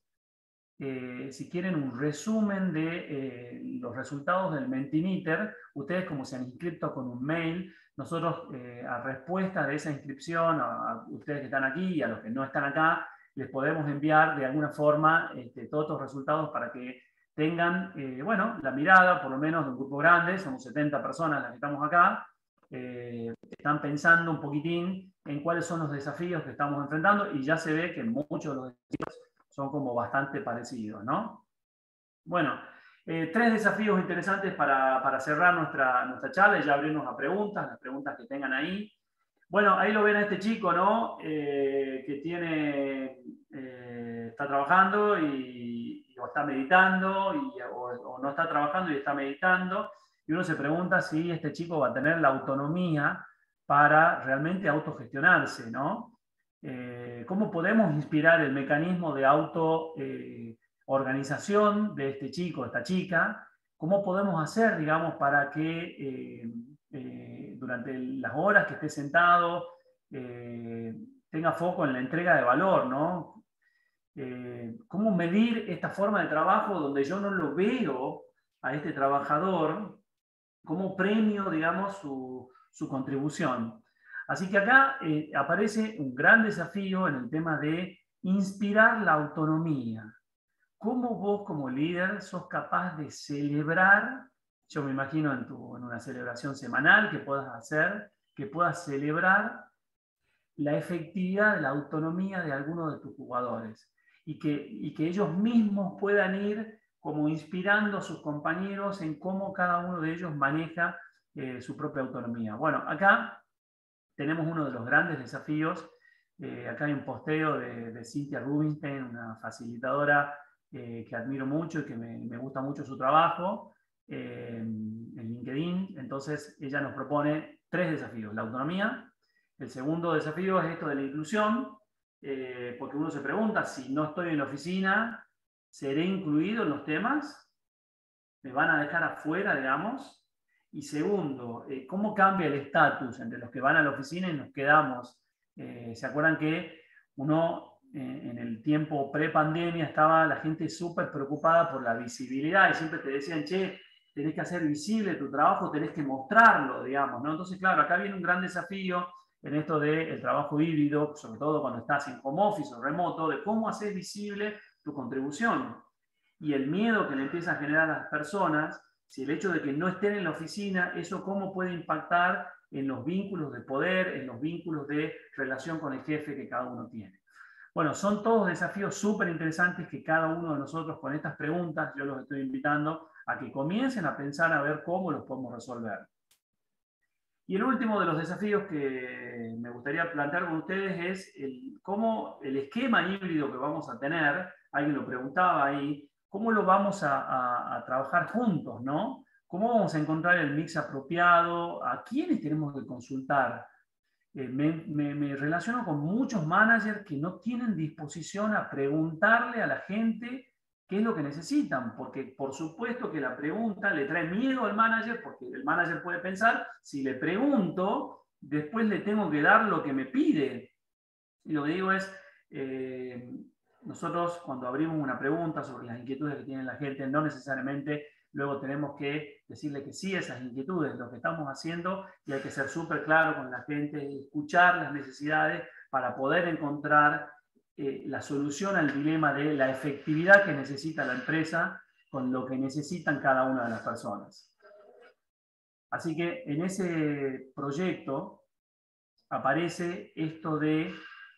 C: si quieren, un resumen de los resultados del Mentimeter. Ustedes, como se han inscrito con un mail, nosotros a respuesta de esa inscripción, a ustedes que están aquí y a los que no están acá, les podemos enviar de alguna forma todos estos resultados para que tengan, bueno, la mirada, por lo menos, de un grupo grande, somos 70 personas las que estamos acá, están pensando un poquitín en cuáles son los desafíos que estamos enfrentando y ya se ve que muchos de los desafíos son como bastante parecidos, ¿no? Bueno, 3 desafíos interesantes para cerrar nuestra charla y ya abrirnos a preguntas, las preguntas que tengan ahí. Bueno, ahí lo ven a este chico, ¿no? Que tiene, está trabajando o está meditando, o no está trabajando y está meditando, y uno se pregunta si este chico va a tener la autonomía para realmente autogestionarse, ¿no? ¿Cómo podemos inspirar el mecanismo de autoorganización de este chico, esta chica? ¿Cómo podemos hacer, digamos, para que durante las horas que esté sentado tenga foco en la entrega de valor, ¿no? ¿Cómo medir esta forma de trabajo donde yo no lo veo a este trabajador como premio, digamos, su contribución? Así que acá aparece un gran desafío en el tema de inspirar la autonomía. ¿Cómo vos como líder sos capaz de celebrar? Yo me imagino en una celebración semanal que puedas hacer, que puedas celebrar la efectividad de la autonomía de alguno de tus jugadores. y que ellos mismos puedan ir como inspirando a sus compañeros en cómo cada uno de ellos maneja su propia autonomía. Bueno, acá tenemos uno de los grandes desafíos. Acá hay un posteo de Cynthia Rubinstein, una facilitadora que admiro mucho y que me gusta mucho su trabajo en LinkedIn. Entonces ella nos propone 3 desafíos: la autonomía. El segundo desafío es esto de la inclusión, porque uno se pregunta, si no estoy en la oficina, ¿seré incluido en los temas? ¿Me van a dejar afuera, digamos? Y segundo, ¿cómo cambia el estatus entre los que van a la oficina y nos quedamos? ¿Se acuerdan que uno en el tiempo pre-pandemia estaba la gente súper preocupada por la visibilidad y siempre te decían, che, tenés que hacer visible tu trabajo, tenés que mostrarlo, digamos, ¿no? Entonces, claro, acá viene un gran desafío en esto del trabajo híbrido, sobre todo cuando estás en home office o remoto, de cómo hacer visible tu contribución. Y el miedo que le empieza a generar a las personas, si el hecho de que no estén en la oficina, eso cómo puede impactar en los vínculos de poder, en los vínculos de relación con el jefe que cada uno tiene. Bueno, son todos desafíos súper interesantes que cada uno de nosotros con estas preguntas, yo los estoy invitando a que comiencen a pensar a ver cómo los podemos resolver. Y el último de los desafíos que me gustaría plantear con ustedes es cómo el esquema híbrido que vamos a tener, alguien lo preguntaba ahí, cómo lo vamos a trabajar juntos, ¿no? ¿Cómo vamos a encontrar el mix apropiado? ¿A quiénes tenemos que consultar? Me relaciono con muchos managers que no tienen disposición a preguntarle a la gente qué es lo que necesitan, porque por supuesto que la pregunta le trae miedo al manager, porque el manager puede pensar, si le pregunto, después le tengo que dar lo que me pide. Y lo que digo es, nosotros cuando abrimos una pregunta sobre las inquietudes que tiene la gente, no necesariamente luego tenemos que decirle que sí a esas inquietudes, lo que estamos haciendo, y hay que ser súper claro con la gente, escuchar las necesidades para poder encontrar la solución al dilema de la efectividad que necesita la empresa con lo que necesitan cada una de las personas. Así que en ese proyecto aparece esto de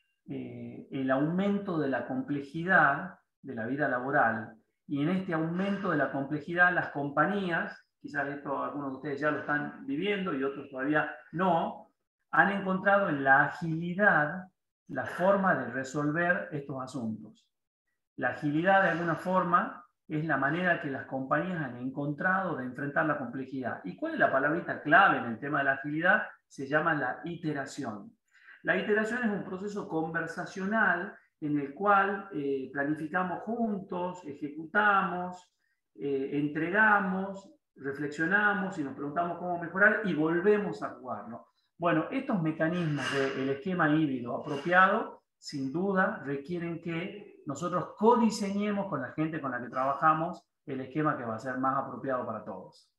C: el aumento de la complejidad de la vida laboral. Y en este aumento de la complejidad, las compañías, quizás esto algunos de ustedes ya lo están viviendo y otros todavía no, han encontrado en la agilidad la forma de resolver estos asuntos. La agilidad, de alguna forma, es la manera que las compañías han encontrado de enfrentar la complejidad. ¿Y cuál es la palabrita clave en el tema de la agilidad? Se llama la iteración. La iteración es un proceso conversacional en el cual planificamos juntos, ejecutamos, entregamos, reflexionamos y nos preguntamos cómo mejorar y volvemos a jugarlo. Bueno, estos mecanismos del esquema híbrido apropiado, sin duda, requieren que nosotros codiseñemos con la gente con la que trabajamos el esquema que va a ser más apropiado para todos.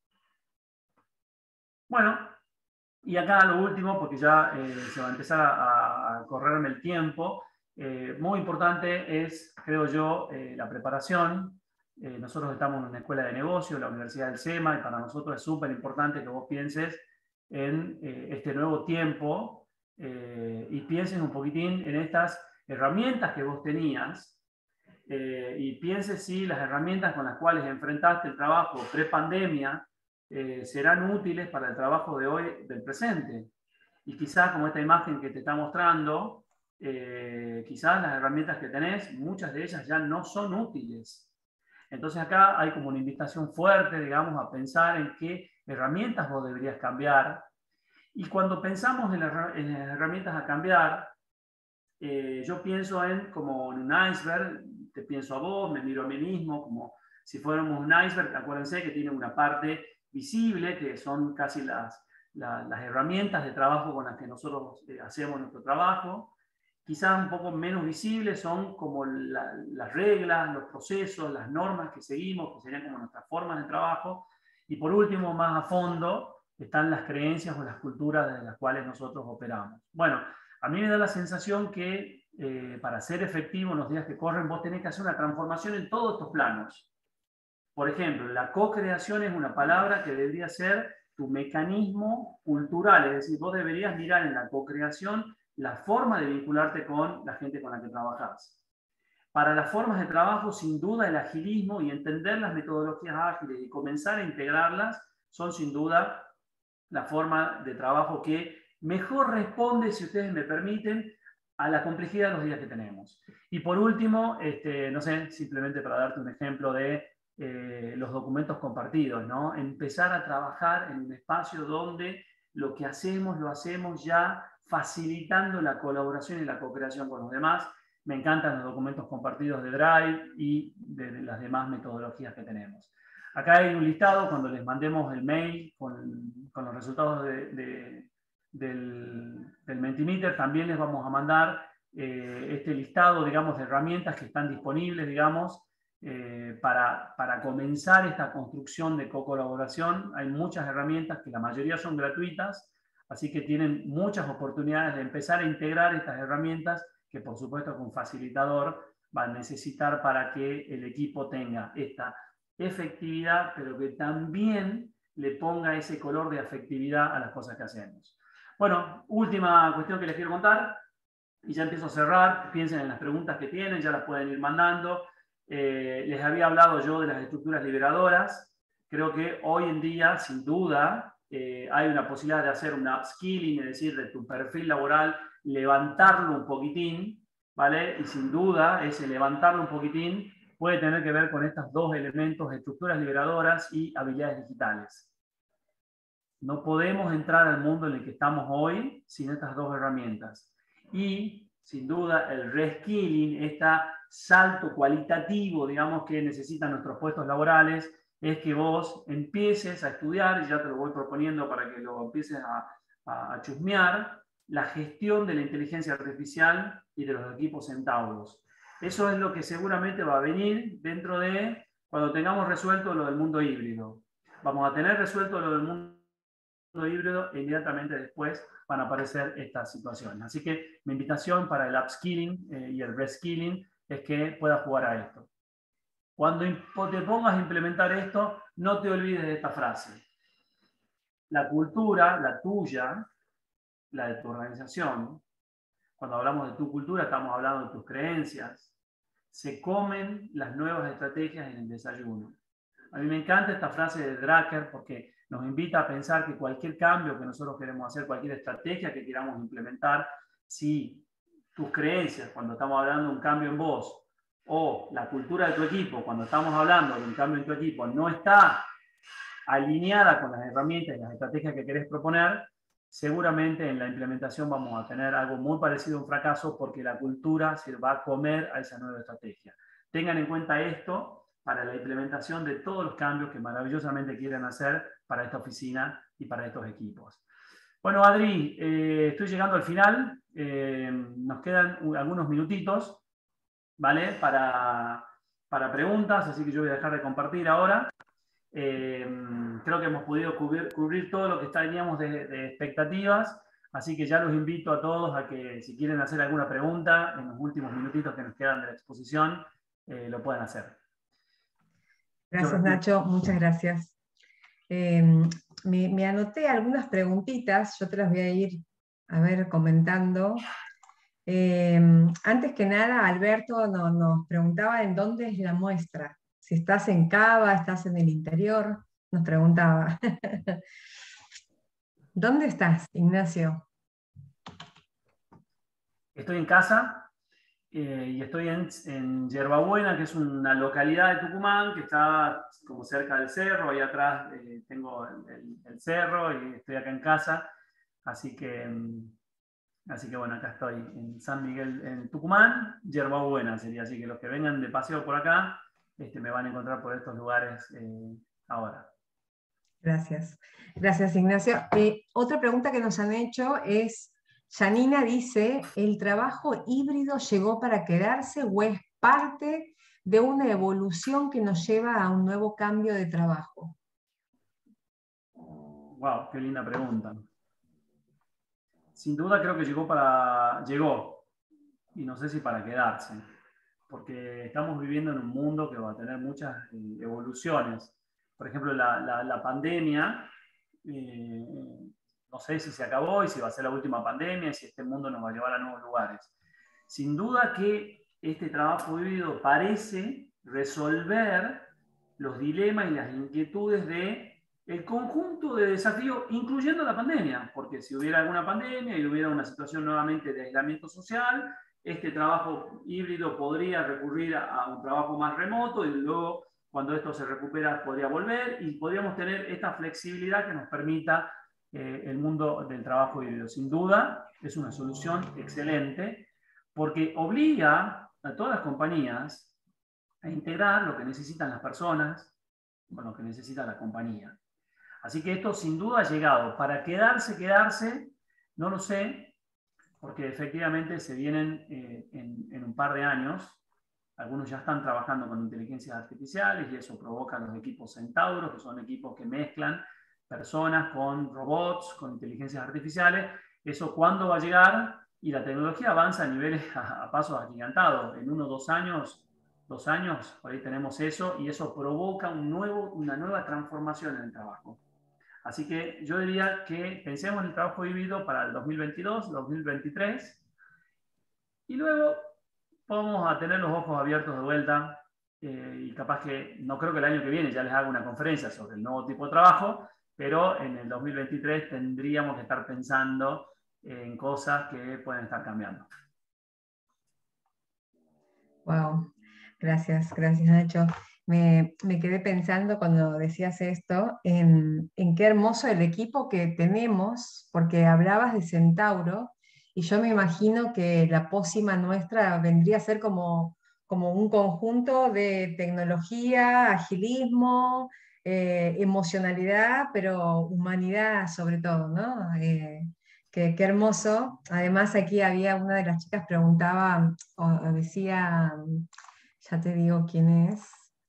C: Bueno, y acá lo último, porque ya se va a empezar a correrme el tiempo, muy importante es, creo yo, la preparación. Nosotros estamos en una escuela de negocio, la Universidad del SEMA, y para nosotros es súper importante que vos pienses en este nuevo tiempo y pienses un poquitín en estas herramientas que vos tenías y pienses si las herramientas con las cuales enfrentaste el trabajo pre-pandemia serán útiles para el trabajo de hoy, del presente. Y quizás, como esta imagen que te está mostrando, quizás las herramientas que tenés, muchas de ellas ya no son útiles. Entonces acá hay como una invitación fuerte, digamos, a pensar en qué herramientas vos deberías cambiar. Y cuando pensamos en las herramientas a cambiar, yo pienso como en un iceberg, te pienso a vos, me miro a mí mismo, como si fuéramos un iceberg. Acuérdense que tiene una parte visible, que son casi las herramientas de trabajo con las que nosotros hacemos nuestro trabajo. Quizás un poco menos visibles son como las reglas, los procesos, las normas que seguimos, que serían como nuestras formas de trabajo. Y por último, más a fondo, están las creencias o las culturas de las cuales nosotros operamos. Bueno, a mí me da la sensación que para ser efectivo en los días que corren, vos tenés que hacer una transformación en todos estos planos. Por ejemplo, la co-creación es una palabra que debería ser tu mecanismo cultural, es decir, vos deberías mirar en la co-creación la forma de vincularte con la gente con la que trabajás. Para las formas de trabajo, sin duda, el agilismo y entender las metodologías ágiles y comenzar a integrarlas son sin duda la forma de trabajo que mejor responde, si ustedes me permiten, a la complejidad de los días que tenemos. Y por último, no sé, simplemente para darte un ejemplo de los documentos compartidos, ¿no? Empezar a trabajar en un espacio donde lo que hacemos, lo hacemos ya facilitando la colaboración y la cooperación con los demás. Me encantan los documentos compartidos de Drive y de las demás metodologías que tenemos. Acá hay un listado, cuando les mandemos el mail con los resultados del Mentimeter, también les vamos a mandar este listado, digamos, de herramientas que están disponibles, digamos, para comenzar esta construcción de co-colaboración. Hay muchas herramientas que la mayoría son gratuitas, así que tienen muchas oportunidades de empezar a integrar estas herramientas que por supuesto que un facilitador va a necesitar para que el equipo tenga esta efectividad, pero que también le ponga ese color de afectividad a las cosas que hacemos. Bueno, última cuestión que les quiero contar, y ya empiezo a cerrar. Piensen en las preguntas que tienen, ya las pueden ir mandando. Les había hablado yo de las estructuras liberadoras. Creo que hoy en día, sin duda, hay una posibilidad de hacer un upskilling, es decir, de tu perfil laboral, levantarlo un poquitín, ¿vale? Y sin duda, ese levantarlo un poquitín puede tener que ver con estos dos elementos, estructuras liberadoras y habilidades digitales. No podemos entrar al mundo en el que estamos hoy sin estas dos herramientas. Y, sin duda, el reskilling, este salto cualitativo, digamos, que necesitan nuestros puestos laborales, es que vos empieces a estudiar, y ya te lo voy proponiendo para que lo empieces a chusmear, la gestión de la inteligencia artificial y de los equipos centauros. Eso es lo que seguramente va a venir dentro de cuando tengamos resuelto lo del mundo híbrido. Vamos a tener resuelto lo del mundo híbrido e inmediatamente después van a aparecer estas situaciones. Así que mi invitación para el upskilling y el reskilling es que puedas jugar a esto. Cuando te pongas a implementar esto, no te olvides de esta frase. La cultura, la tuya, la de tu organización, cuando hablamos de tu cultura estamos hablando de tus creencias, se comen las nuevas estrategias en el desayuno. A mí me encanta esta frase de Drucker porque nos invita a pensar que cualquier cambio que nosotros queremos hacer, cualquier estrategia que queramos implementar, si tus creencias, cuando estamos hablando de un cambio en vos, o la cultura de tu equipo, cuando estamos hablando de un cambio en tu equipo, no está alineada con las herramientas y las estrategias que querés proponer, seguramente en la implementación vamos a tener algo muy parecido a un fracaso porque la cultura se va a comer a esa nueva estrategia. Tengan en cuenta esto para la implementación de todos los cambios que maravillosamente quieren hacer para esta oficina y para estos equipos. Bueno, Adri, estoy llegando al final. Nos quedan algunos minutitos, ¿vale? Para preguntas, así que yo voy a dejar de compartir ahora. Creo que hemos podido cubrir todo lo que teníamos de expectativas, así que ya los invito a todos a que si quieren hacer alguna pregunta en los últimos minutitos que nos quedan de la exposición, lo puedan hacer.
A: Gracias, Nacho, muchas gracias. Me anoté algunas preguntitas, yo te las voy a ir a ver comentando. Antes que nada, Alberto nos preguntaba en dónde es la muestra. Si estás en Cava, estás en el interior, nos preguntaba. ¿Dónde estás, Ignacio?
C: Estoy en casa y estoy en Yerbabuena, que es una localidad de Tucumán que está como cerca del cerro. Ahí atrás tengo el cerro y estoy acá en casa. Así que bueno, acá estoy en San Miguel, en Tucumán, Yerbabuena sería. Así que los que vengan de paseo por acá me van a encontrar por estos lugares ahora.
A: Gracias. Gracias, Ignacio. Otra pregunta que nos han hecho es, Janina dice, ¿el trabajo híbrido llegó para quedarse o es parte de una evolución que nos lleva a un nuevo cambio de trabajo?
C: Wow, qué linda pregunta. Sin duda creo que llegó, y no sé si para quedarse, porque estamos viviendo en un mundo que va a tener muchas evoluciones. Por ejemplo, la pandemia, no sé si se acabó y si va a ser la última pandemia, si este mundo nos va a llevar a nuevos lugares. Sin duda que este trabajo híbrido parece resolver los dilemas y las inquietudes de el conjunto de desafíos, incluyendo la pandemia, porque si hubiera alguna pandemia y hubiera una situación nuevamente de aislamiento social, este trabajo híbrido podría recurrir a un trabajo más remoto y luego, cuando esto se recupera, podría volver y podríamos tener esta flexibilidad que nos permita el mundo del trabajo híbrido. Sin duda, es una solución excelente porque obliga a todas las compañías a integrar lo que necesitan las personas con lo que necesita la compañía. Así que esto sin duda ha llegado. Para quedarse, no lo sé, porque efectivamente se vienen en un par de años. Algunos ya están trabajando con inteligencias artificiales y eso provoca los equipos Centauro, que son equipos que mezclan personas con robots, con inteligencias artificiales. Eso cuándo va a llegar, y la tecnología avanza a niveles a pasos agigantados. En 1 o 2 años, 2 años, por ahí tenemos eso, y eso provoca una nueva transformación en el trabajo. Así que yo diría que pensemos en el trabajo híbrido para el 2022, 2023, y luego vamos a tener los ojos abiertos de vuelta, y capaz que, no creo que el año que viene ya les haga una conferencia sobre el nuevo tipo de trabajo, pero en el 2023 tendríamos que estar pensando en cosas que pueden estar cambiando.
A: Wow, gracias, gracias Nacho. Me quedé pensando cuando decías esto en qué hermoso el equipo que tenemos, porque hablabas de Centauro, y yo me imagino que la pócima nuestra vendría a ser como un conjunto de tecnología, agilismo, emocionalidad, pero humanidad sobre todo, ¿no? Qué hermoso. Además, aquí había una de las chicas preguntaba, o decía, ya te digo quién es,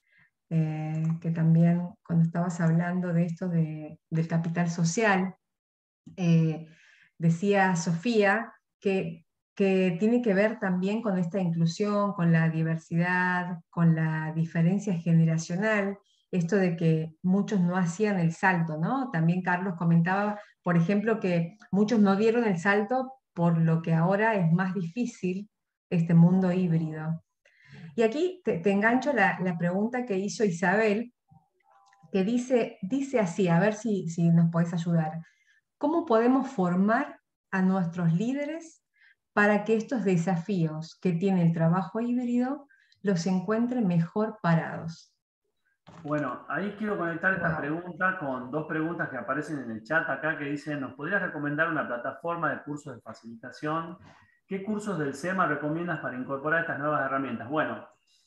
A: que también cuando estabas hablando de esto del capital social, eh, decía Sofía que tiene que ver también con esta inclusión, con la diversidad, con la diferencia generacional, esto de que muchos no hacían el salto, ¿no? También Carlos comentaba, por ejemplo, que muchos no dieron el salto por lo que ahora es más difícil este mundo híbrido. Y aquí te engancho la pregunta que hizo Isabel, que dice así, a ver si nos podés ayudar. ¿Cómo podemos formar a nuestros líderes para que estos desafíos que tiene el trabajo híbrido los encuentren mejor parados?
C: Bueno, ahí quiero conectar esta
A: Wow.
C: pregunta con 2 preguntas que aparecen en el chat acá que dicen: ¿nos podrías recomendar una plataforma de cursos de facilitación? ¿Qué cursos del SEMA recomiendas para incorporar estas nuevas herramientas? Bueno,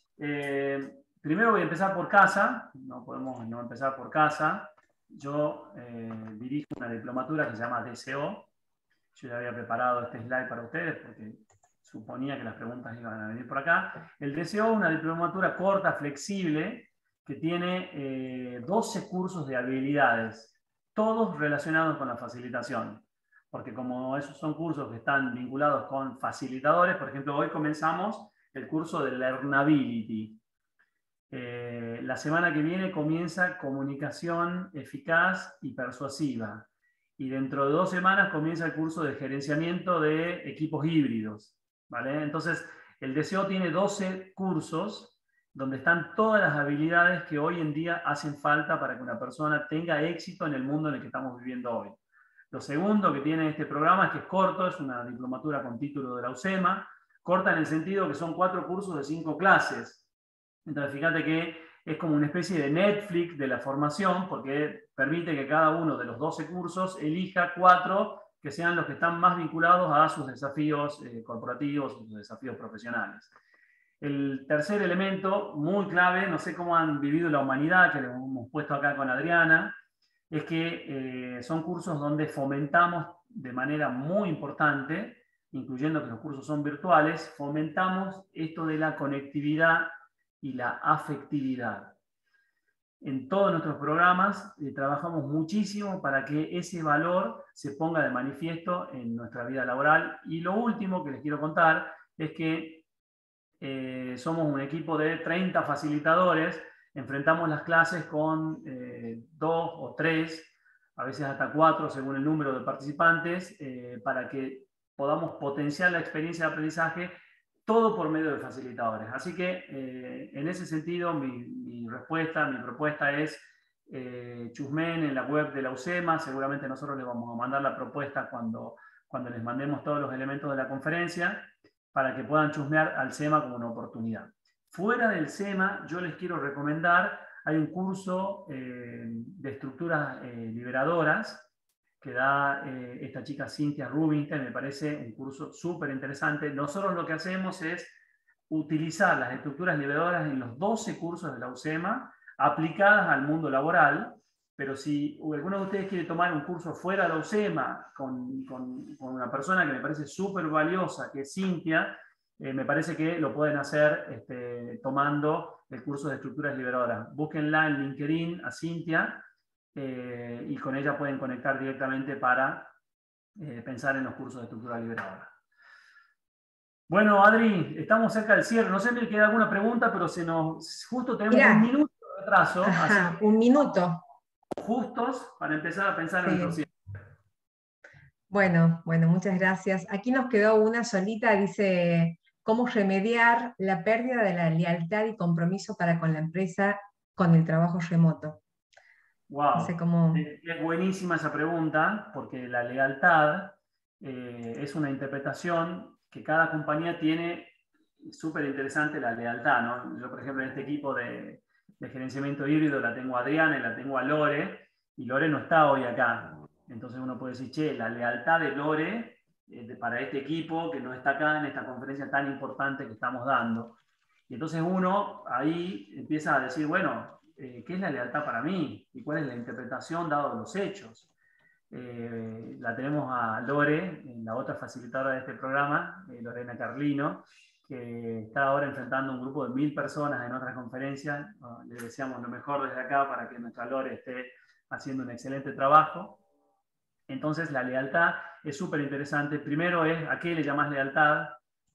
C: primero voy a empezar por casa, no podemos no empezar por casa. Yo dirijo una diplomatura que se llama DCO. Yo ya había preparado este slide para ustedes porque suponía que las preguntas iban a venir por acá. El DCO es una diplomatura corta, flexible, que tiene 12 cursos de habilidades, todos relacionados con la facilitación. Porque como esos son cursos que están vinculados con facilitadores, por ejemplo, hoy comenzamos el curso de Learnability. La semana que viene comienza comunicación eficaz y persuasiva. Y dentro de 2 semanas comienza el curso de gerenciamiento de equipos híbridos, ¿vale? Entonces, el DCO tiene 12 cursos donde están todas las habilidades que hoy en día hacen falta para que una persona tenga éxito en el mundo en el que estamos viviendo hoy. Lo segundo que tiene este programa es que es corto, es una diplomatura con título de la UCEMA, corta en el sentido que son 4 cursos de 5 clases. Entonces, fíjate que es como una especie de Netflix de la formación, porque permite que cada uno de los 12 cursos elija 4 que sean los que están más vinculados a sus desafíos corporativos, sus desafíos profesionales. El tercer elemento, muy clave, no sé cómo han vivido la humanidad, que lo hemos puesto acá con Adriana, es que son cursos donde fomentamos de manera muy importante, incluyendo que los cursos son virtuales, fomentamos esto de la conectividad y la afectividad. En todos nuestros programas trabajamos muchísimo para que ese valor se ponga de manifiesto en nuestra vida laboral. Y lo último que les quiero contar es que somos un equipo de 30 facilitadores, enfrentamos las clases con 2 o 3, a veces hasta 4 según el número de participantes, para que podamos potenciar la experiencia de aprendizaje todo por medio de facilitadores. Así que en ese sentido mi propuesta es chusmen en la web de la UCEMA. Seguramente nosotros les vamos a mandar la propuesta cuando les mandemos todos los elementos de la conferencia, para que puedan chusmear al SEMA como una oportunidad. Fuera del SEMA, yo les quiero recomendar, hay un curso de estructuras liberadoras que da esta chica Cynthia Rubinstein. Me parece un curso súper interesante. Nosotros lo que hacemos es utilizar las estructuras liberadoras en los 12 cursos de la UCEMA, aplicadas al mundo laboral. Pero si alguno de ustedes quiere tomar un curso fuera de la UCEMA con una persona que me parece súper valiosa, que es Cynthia, me parece que lo pueden hacer tomando el curso de estructuras liberadoras. Búsquenla en LinkedIn a Cynthia y con ella pueden conectar directamente para pensar en los cursos de estructura liberadora. Bueno, Adri, estamos cerca del cierre. No sé si me queda alguna pregunta, pero justo tenemos
A: Mirá.
C: un minuto de retraso.
A: Ajá,
C: Así que
A: un minuto.
C: justos para empezar a pensar en
A: Sí.
C: nuestro cierre.
A: Bueno, muchas gracias. Aquí nos quedó una solita, dice, ¿cómo remediar la pérdida de la lealtad y compromiso para con la empresa con el trabajo remoto?
C: Wow,
A: No sé cómo...
C: es buenísima esa pregunta, porque la lealtad es una interpretación que cada compañía tiene. Súper interesante la lealtad, ¿no? Yo, por ejemplo, en este equipo de gerenciamiento híbrido la tengo a Adriana y la tengo a Lore, y Lore no está hoy acá. Entonces uno puede decir, che, la lealtad de Lore para este equipo que no está acá en esta conferencia tan importante que estamos dando. Y entonces uno ahí empieza a decir, bueno, ¿qué es la lealtad para mí? ¿Y cuál es la interpretación dado los hechos? La tenemos a Lore, la otra facilitadora de este programa, Lorena Carlino, que está ahora enfrentando un grupo de 1000 personas en otras conferencias. Le deseamos lo mejor desde acá para que nuestra Lore esté haciendo un excelente trabajo. Entonces la lealtad es súper interesante. Primero es, ¿a qué le llamas lealtad?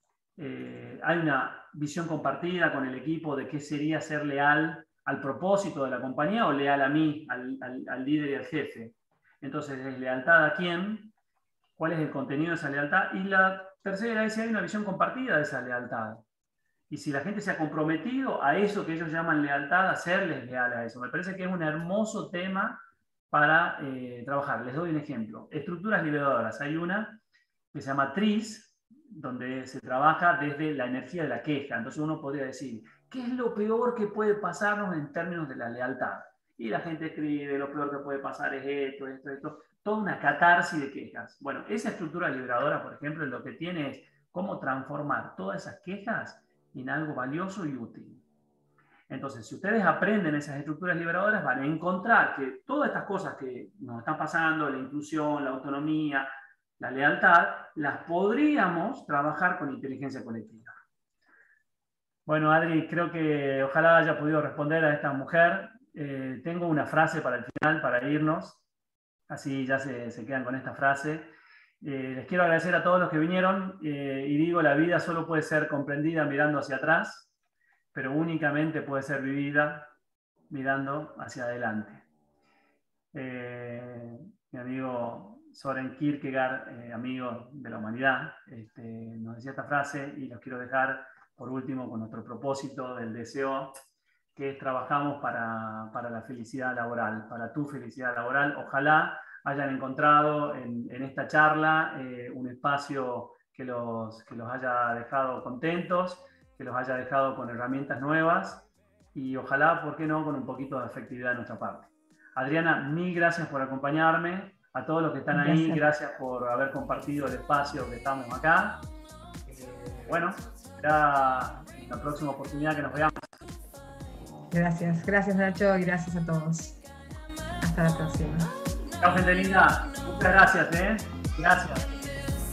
C: Hay una visión compartida con el equipo de qué sería ser leal al propósito de la compañía o leal a mí, al líder y al jefe. Entonces, ¿es lealtad a quién? ¿Cuál es el contenido de esa lealtad? Y la tercera es si hay una visión compartida de esa lealtad. Y si la gente se ha comprometido a eso que ellos llaman lealtad, a serles leal a eso. Me parece que es un hermoso tema para trabajar. Les doy un ejemplo. Estructuras liberadoras. Hay una que se llama TRIS, donde se trabaja desde la energía de la queja. Entonces uno podría decir, ¿qué es lo peor que puede pasarnos en términos de la lealtad? Y la gente escribe, lo peor que puede pasar es esto. Toda una catarsis de quejas. Bueno, esa estructura liberadora, por ejemplo, lo que tiene es cómo transformar todas esas quejas en algo valioso y útil. Entonces, si ustedes aprenden esas estructuras liberadoras, van a encontrar que todas estas cosas que nos están pasando, la inclusión, la autonomía, la lealtad, las podríamos trabajar con inteligencia colectiva. Bueno, Adri, creo que ojalá haya podido responder a esta mujer. Tengo una frase para el final, para irnos. Así ya se quedan con esta frase. Les quiero agradecer a todos los que vinieron y digo, la vida solo puede ser comprendida mirando hacia atrás, pero únicamente puede ser vivida mirando hacia adelante. Mi amigo Soren Kierkegaard, amigo de la humanidad, nos decía esta frase y los quiero dejar por último con nuestro propósito del deseo, que es trabajamos para la felicidad laboral, para tu felicidad laboral. Ojalá hayan encontrado en esta charla un espacio que los haya dejado contentos, que los haya dejado con herramientas nuevas y ojalá, ¿por qué no?, con un poquito de afectividad de nuestra parte. Adriana, mil gracias por acompañarme. A todos los que están ahí, gracias por haber compartido el espacio que estamos acá. Bueno, será la próxima oportunidad que nos veamos.
A: Gracias Nacho y gracias a todos. Hasta la próxima.
C: Chao, gente linda. Muchas gracias, Gracias.